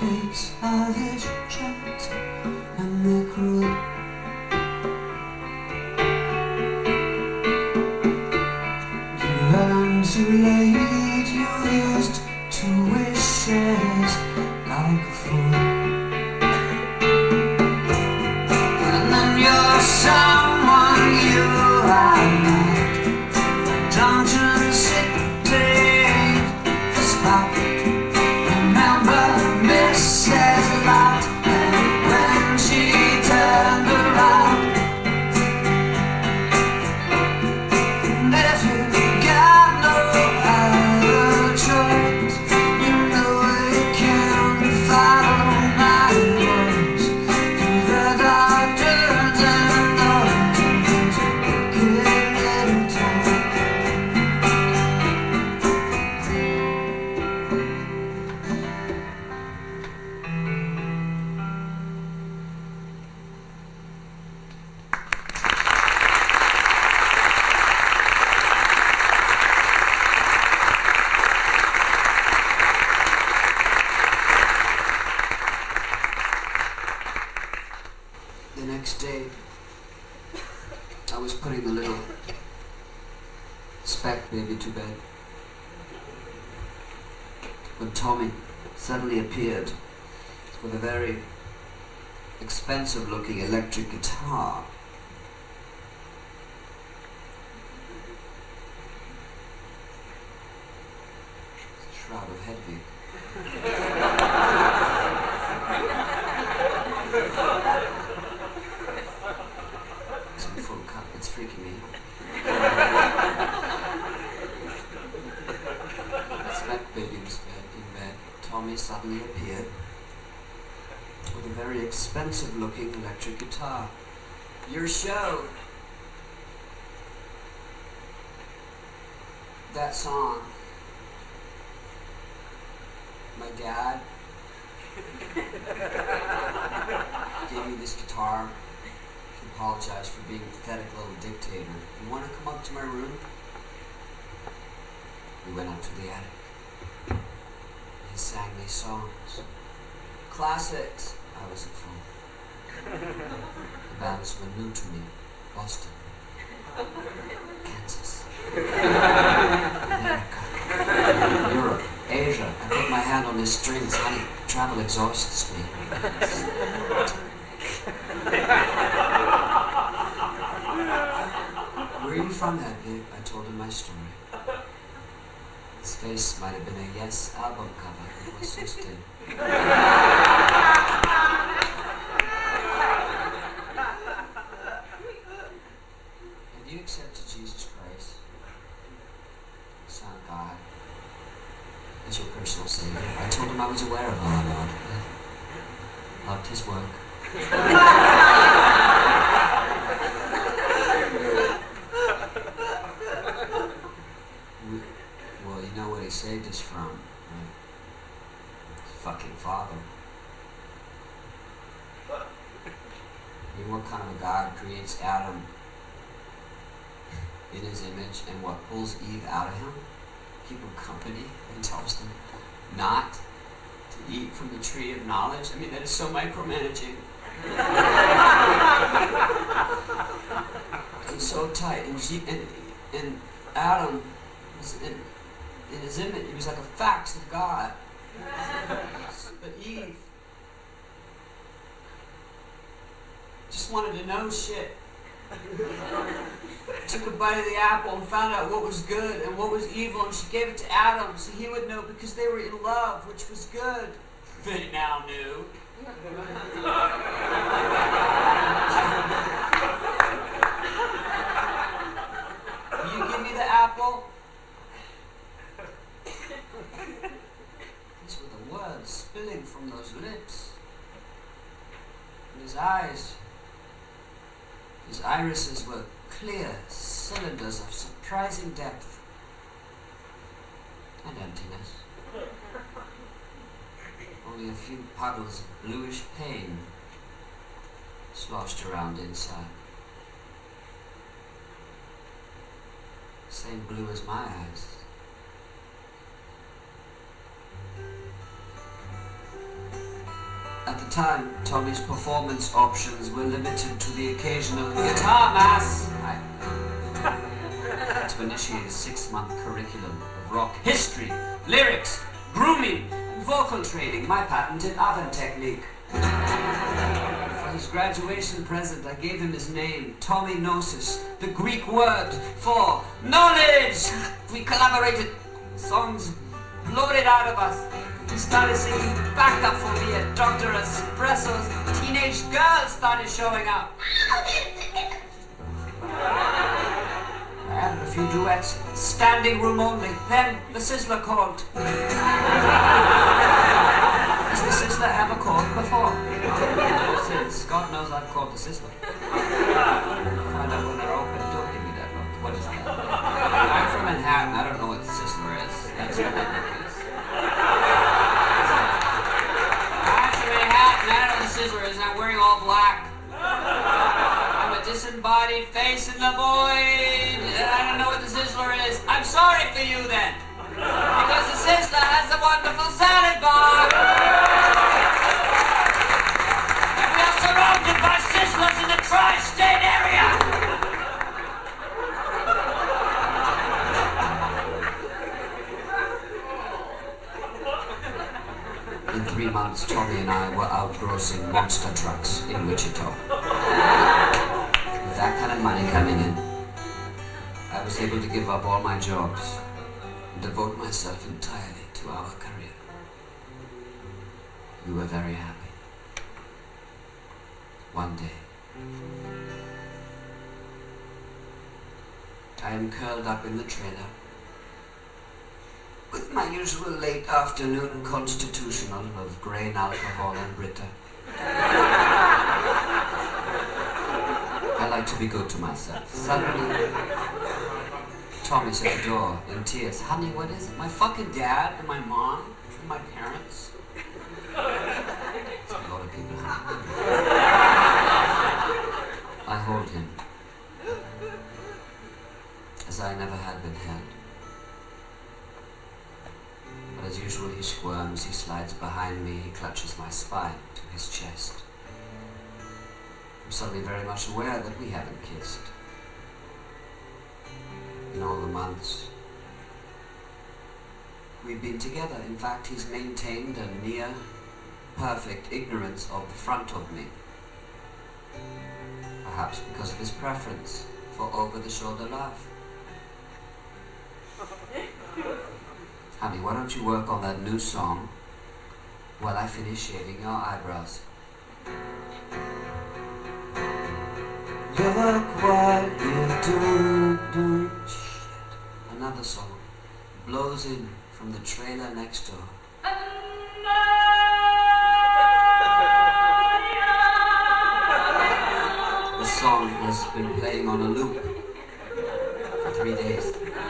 tapes are they shut and they're cruel. You learn too late, you used two wishes like a fool. And then you're someone you have met. Junction City, the spot. Remember Missus Lot, and when she turned around, and if you got no other choice, you know you can follow my voice through the dark turns and noises, wicked little town. The next day, I was putting the little speck baby to bed when Tommy suddenly appeared with a very expensive looking electric guitar. It's a shroud of Hedwig. It's in full cut, it's freaking me out. Smack baby was bed, in bed. Tommy suddenly appeared with a very expensive looking electric guitar. Your show. That song. My dad gave me this guitar to apologize for being a pathetic little dictator. You want to come up to my room? We went up to the attic. He sang these songs. Classics. I was a fool. The bands were new to me. Boston. Kansas. America. Europe. Asia. I put my hand on his strings. Honey, travel exhausts me. Where are you from, Hedwig? I told him my story. His face might have been a Yes album cover. It was so still. Have you accepted Jesus Christ, Son of God, as your personal Savior? I told him I was aware of all about it. Loved his work. we, well, you know what he saved us from, right? His fucking father. I mean, what kind of a God creates Adam in his image, and what pulls Eve out of him? Keep him company and tells them not to eat from the tree of knowledge. I mean, that is so micromanaging. And so tight. And, G and, and Adam was in, in his image. He was like a fax of God. But Eve just wanted to know shit. Took a bite of the apple and found out what was good and what was evil, and she gave it to Adam so he would know, because they were in love, which was good. They now knew. Will you give me the apple? These were the words spilling from those lips. And his eyes, his irises were clear cylinders of surprising depth and emptiness. Only a few puddles of bluish pain sloshed around inside. Same blue as my eyes. time, Tommy's performance options were limited to the occasional guitar mass. I had to initiate a six-month curriculum of rock history, lyrics, grooming, and vocal training, my patented oven technique. For his graduation present, I gave him his name, Tommy Gnosis, the Greek word for knowledge. We collaborated, songs bloated out of us. He started singing backup for me at Doctor Espresso's. Teenage girls started showing up. I added a few duets, standing room only. Then the Sizzler called. Has the Sizzler ever called before? No, since. God knows I've called the Sizzler. Find out when they're open. Don't give me that look. What is that? I'm from Manhattan. I don't know what the Sizzler is. That's what that look is. I'm from Manhattan. I don't know what the Sizzler is. I'm wearing all black. I'm a disembodied face in the void. I don't know what the Sizzler is. I'm sorry for you then. Because the Sizzler has a wonderful salad bar. And we are surrounded by Sizzlers in the tri-state area. In three months, Tommy and I were out grossing monster trucks in Wichita. With that kind of money coming in, I was able to give up all my jobs and devote myself entirely to our career. We were very happy. One day, I am curled up in the trailer with my usual late afternoon constitutional of grain, alcohol, and Brita. I like to be good to myself. Suddenly, Tommy's at the door in tears. Honey, what is it? My fucking dad and my mom and my parents. It's a lot of people. I hold him as I never had been held. But as usual, he squirms, he slides behind me, he clutches my spine to his chest. I'm suddenly very much aware that we haven't kissed. In all the months we've been together. In fact, he's maintained a near perfect ignorance of the front of me. Perhaps because of his preference for over-the-shoulder love. Honey, why don't you work on that new song while I finish shaving your eyebrows? Look what you do, do. Shit. Another song blows in from the trailer next door. The song has been playing on a loop for three days.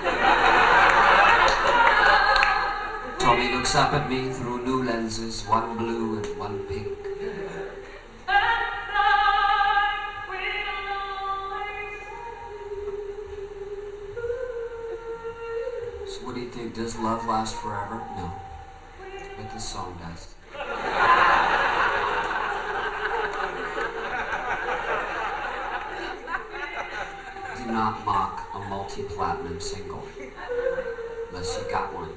Tommy looks up at me through new lenses, one blue and one pink. So what do you think? Does love last forever? No. But this song does. Do not mock a multi-platinum single unless you got one.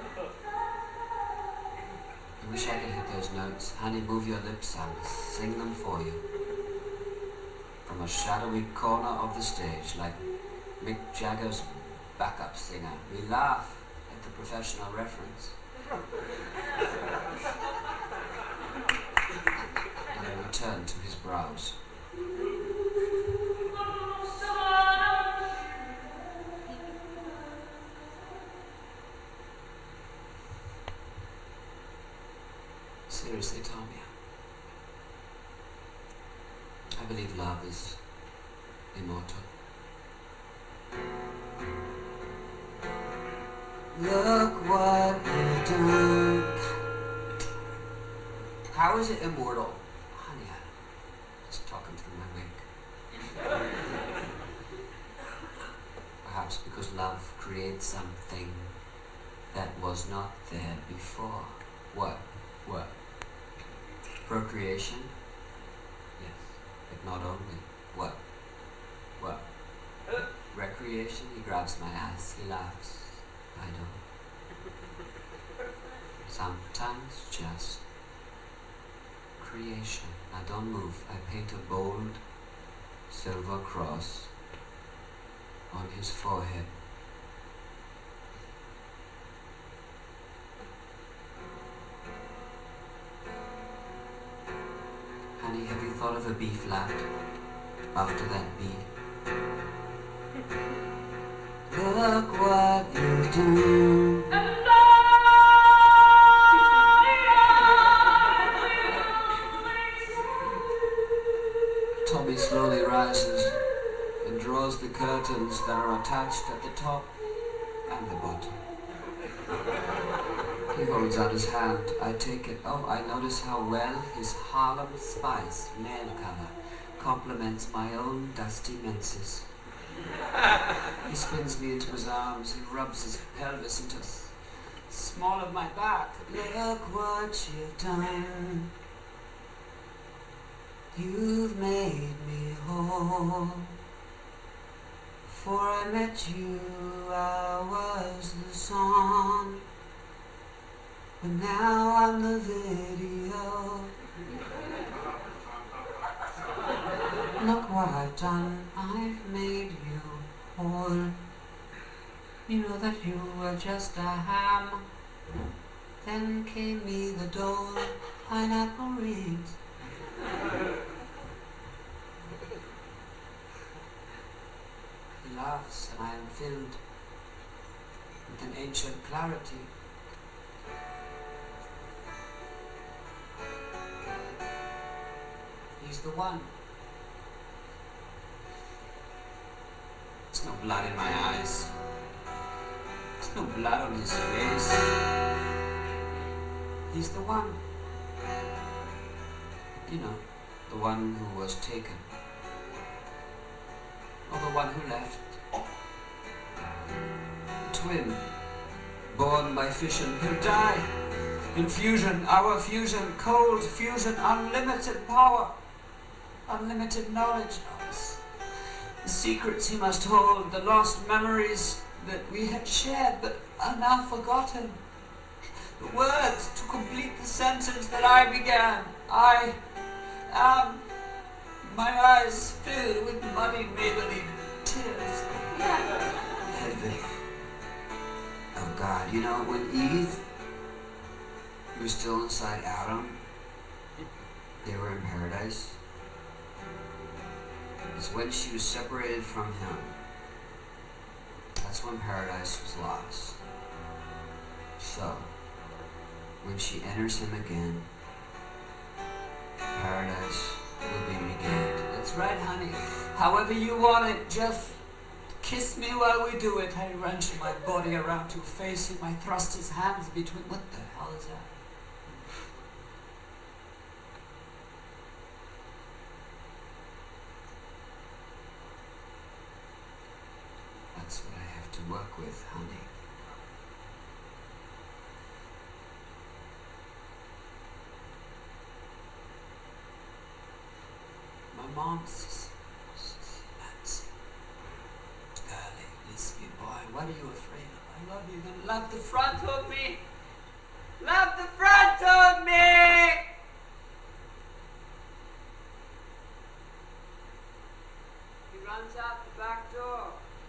I wish I could hit those notes. Honey, move your lips, I will sing them for you. From a shadowy corner of the stage, like Mick Jagger's backup singer. We laugh at the professional reference. And I return to his brows. Seriously, Tommy, I believe love is immortal. Look what you do. How is it immortal? Honey, I'm just talking through my wig. Perhaps because love creates something that was not there before. What? What? Procreation? Yes, but not only. What? What? Recreation? He grabs my ass, he laughs. I don't. Sometimes just creation. Now don't move. I paint a bold silver cross on his forehead. Honey, have you thought of a B flat after that B? Look what you've done. Tommy slowly rises and draws the curtains that are attached at the top and the bottom. He holds out his hand. I take it. Oh, I notice how well his Harlem Spice nail color complements my own dusty menses. He spins me into his arms. He rubs his pelvis into the small of my back. Look what you've done. You've made me whole. Before I met you, I was the song. But now I'm the video. Look what I've done, I've made you whole. You know that you were just a ham. Then came me the dole, pineapple rings. He laughs and I am filled with an ancient clarity. He's the one. There's no blood in my eyes. There's no blood on his face. He's the one. You know, the one who was taken. Or the one who left. A twin, born by fission, he'll die. In fusion, our fusion, cold fusion, unlimited power. Unlimited knowledge of us. The secrets he must hold, the lost memories that we had shared but are now forgotten. The words to complete the sentence that I began. I am, my eyes fill with muddy Maybelline tears. Hedwig. Oh God, you know, when Eve was still inside Adam, they were in paradise. It's when she was separated from him. That's when paradise was lost. So, when she enters him again, paradise will be regained. That's right, honey. However you want it, just kiss me while we do it. I wrench my body around to face him. I thrust his hands between. What the hell is that? That's what I have to work with, honey. My mom's Nancy. Girly, lispy boy, what are you afraid of? I love you. You're gonna love the front of me. Love the front of me! He runs out the back door.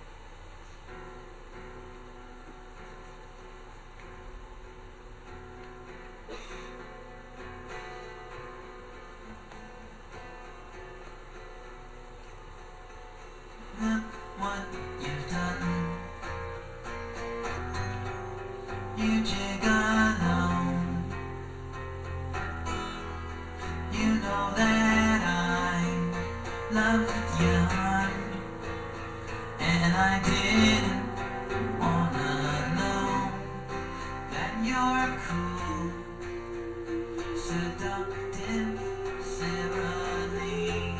Look what you've done. You gigolo. You know that I love you, hon. And I didn't wanna know that you're cool, seductive, serenely.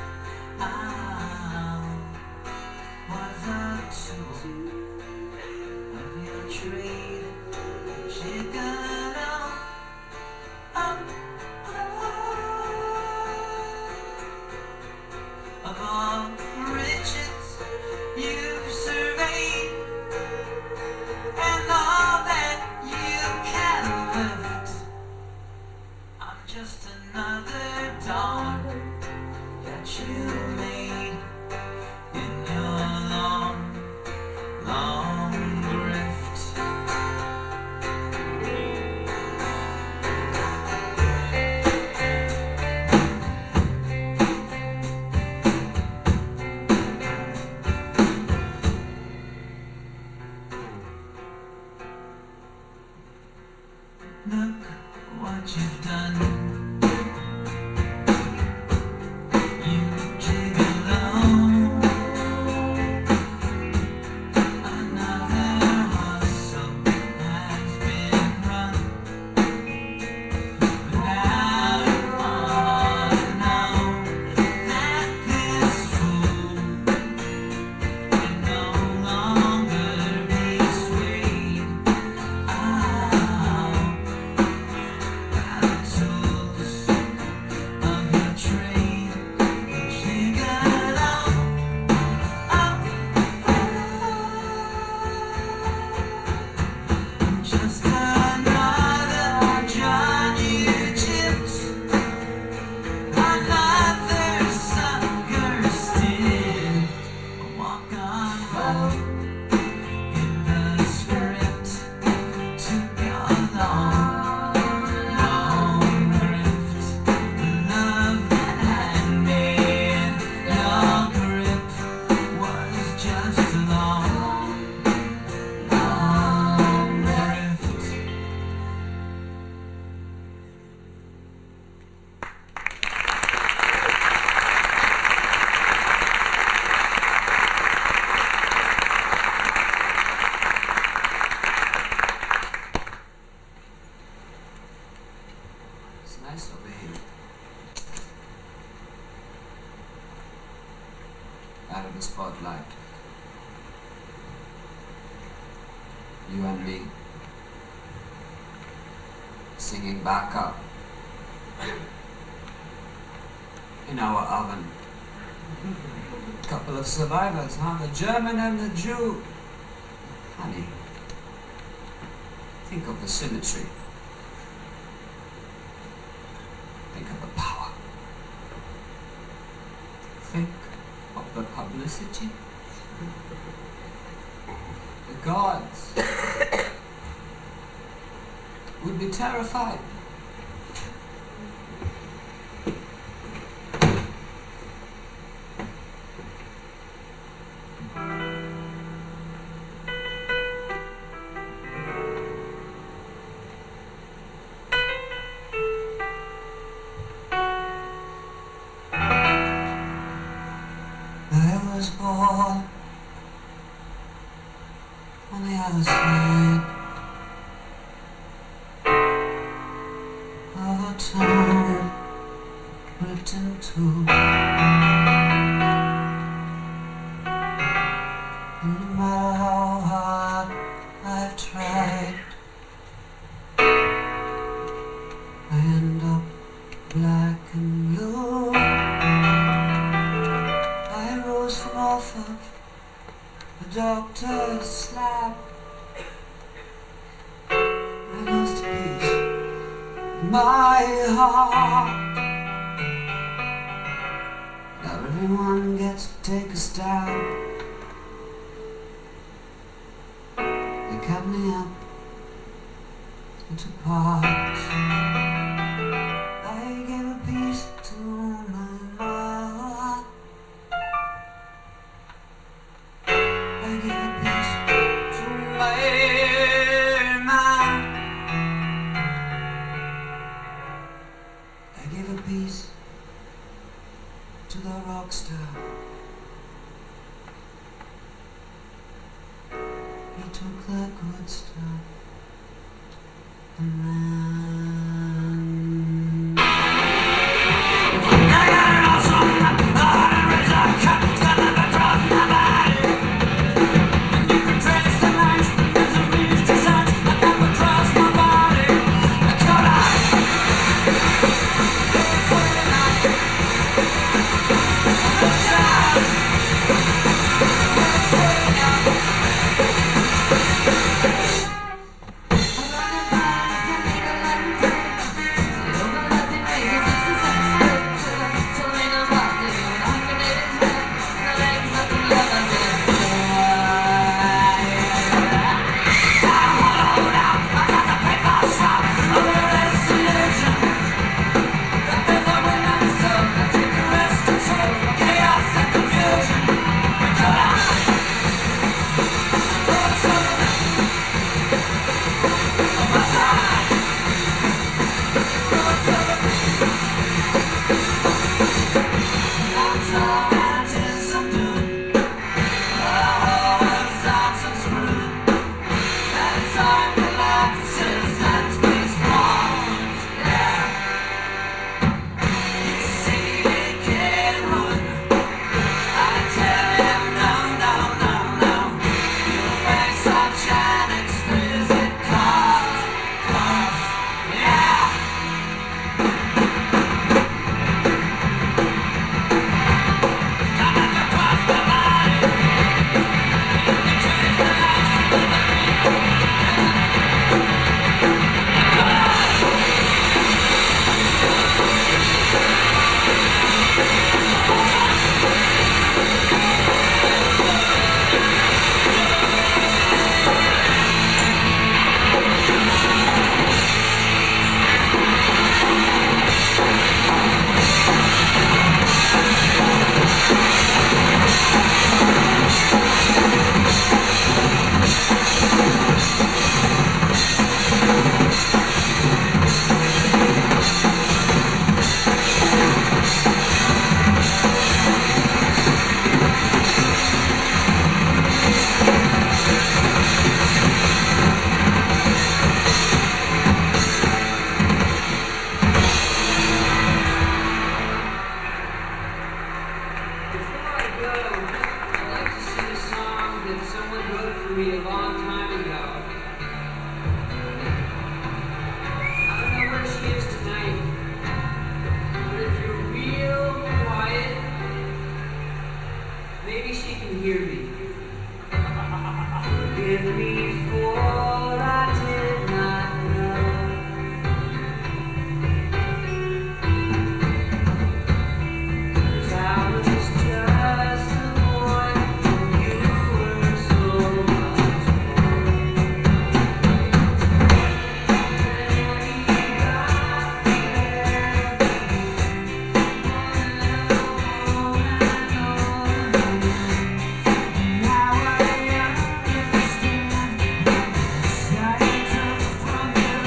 I was a tool of your trade, gigolo. Oh, oh, you and me, singing back up in our oven. Couple of survivors, huh? The German and the Jew. Honey, think of the symmetry. Think of the power. Think of the publicity. The gods would be terrified. I was born on the other side of a town ripped in two. And no matter how hard I've tried, I end up black and blue. I rose from off of the doctor's slab. I lost a piece of my heart. Now everyone gets to take a stab. They cut me up into parts. I gave a piece to my mother. I gave a piece to my man. I gave a piece to the rock star. He took the good stuff and ran. I got an awesome heart and razor cut, got the across my body. And you can trace the lines, there's a reach to sight, I come across my body. I cut out. It's Friday night. I'm outside. It's Friday night. I'd like to sing a song that someone wrote for me a long time ago. Forgive me for what I did not know. Cause I was just a boy and you were so much more. And he got there more and more. Now I understand the side I took from you.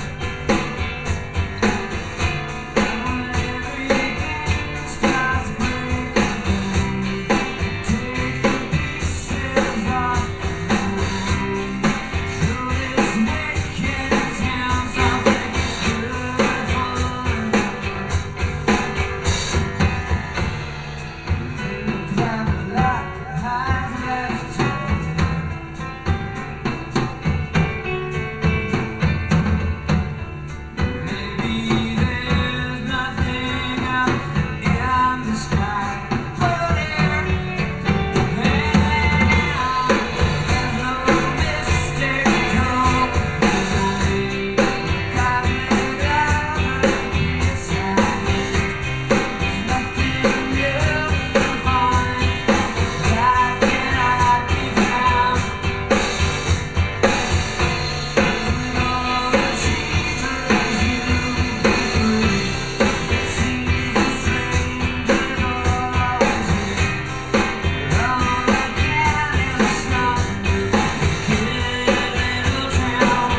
When everything starts breaking down, take the pieces off the ground. Should this making town something beautiful? Think that black has left you. Maybe there's nothing up in the sky, but there, there's no mystical design. Cosmic elegance inside. There's nothing you'll find that cannot be found. With all the teachers you've been through, it seems the strangers always here. All again in some kid little town.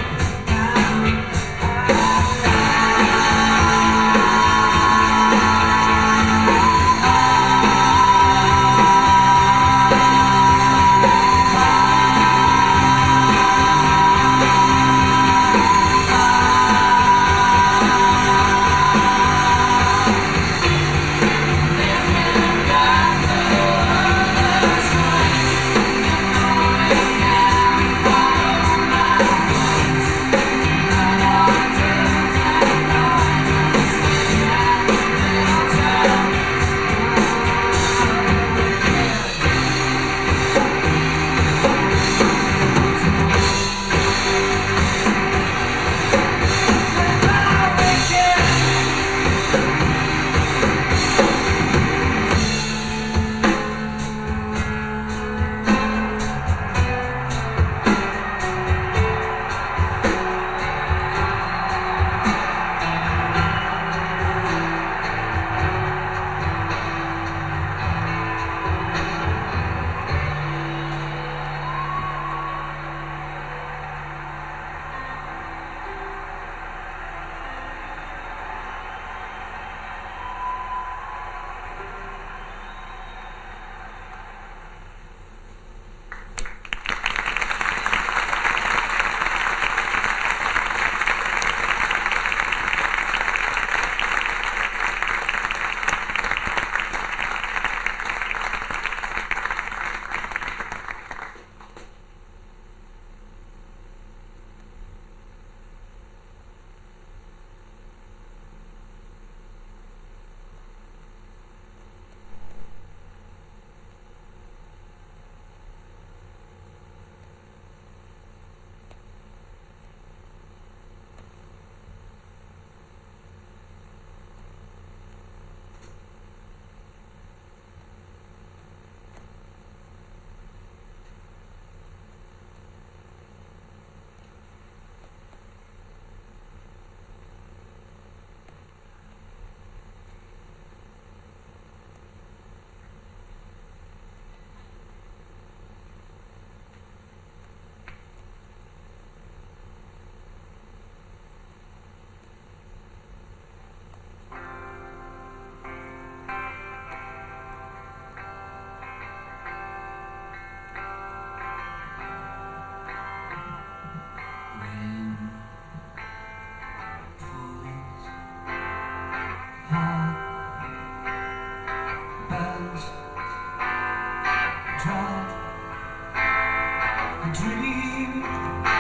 Drown a dream.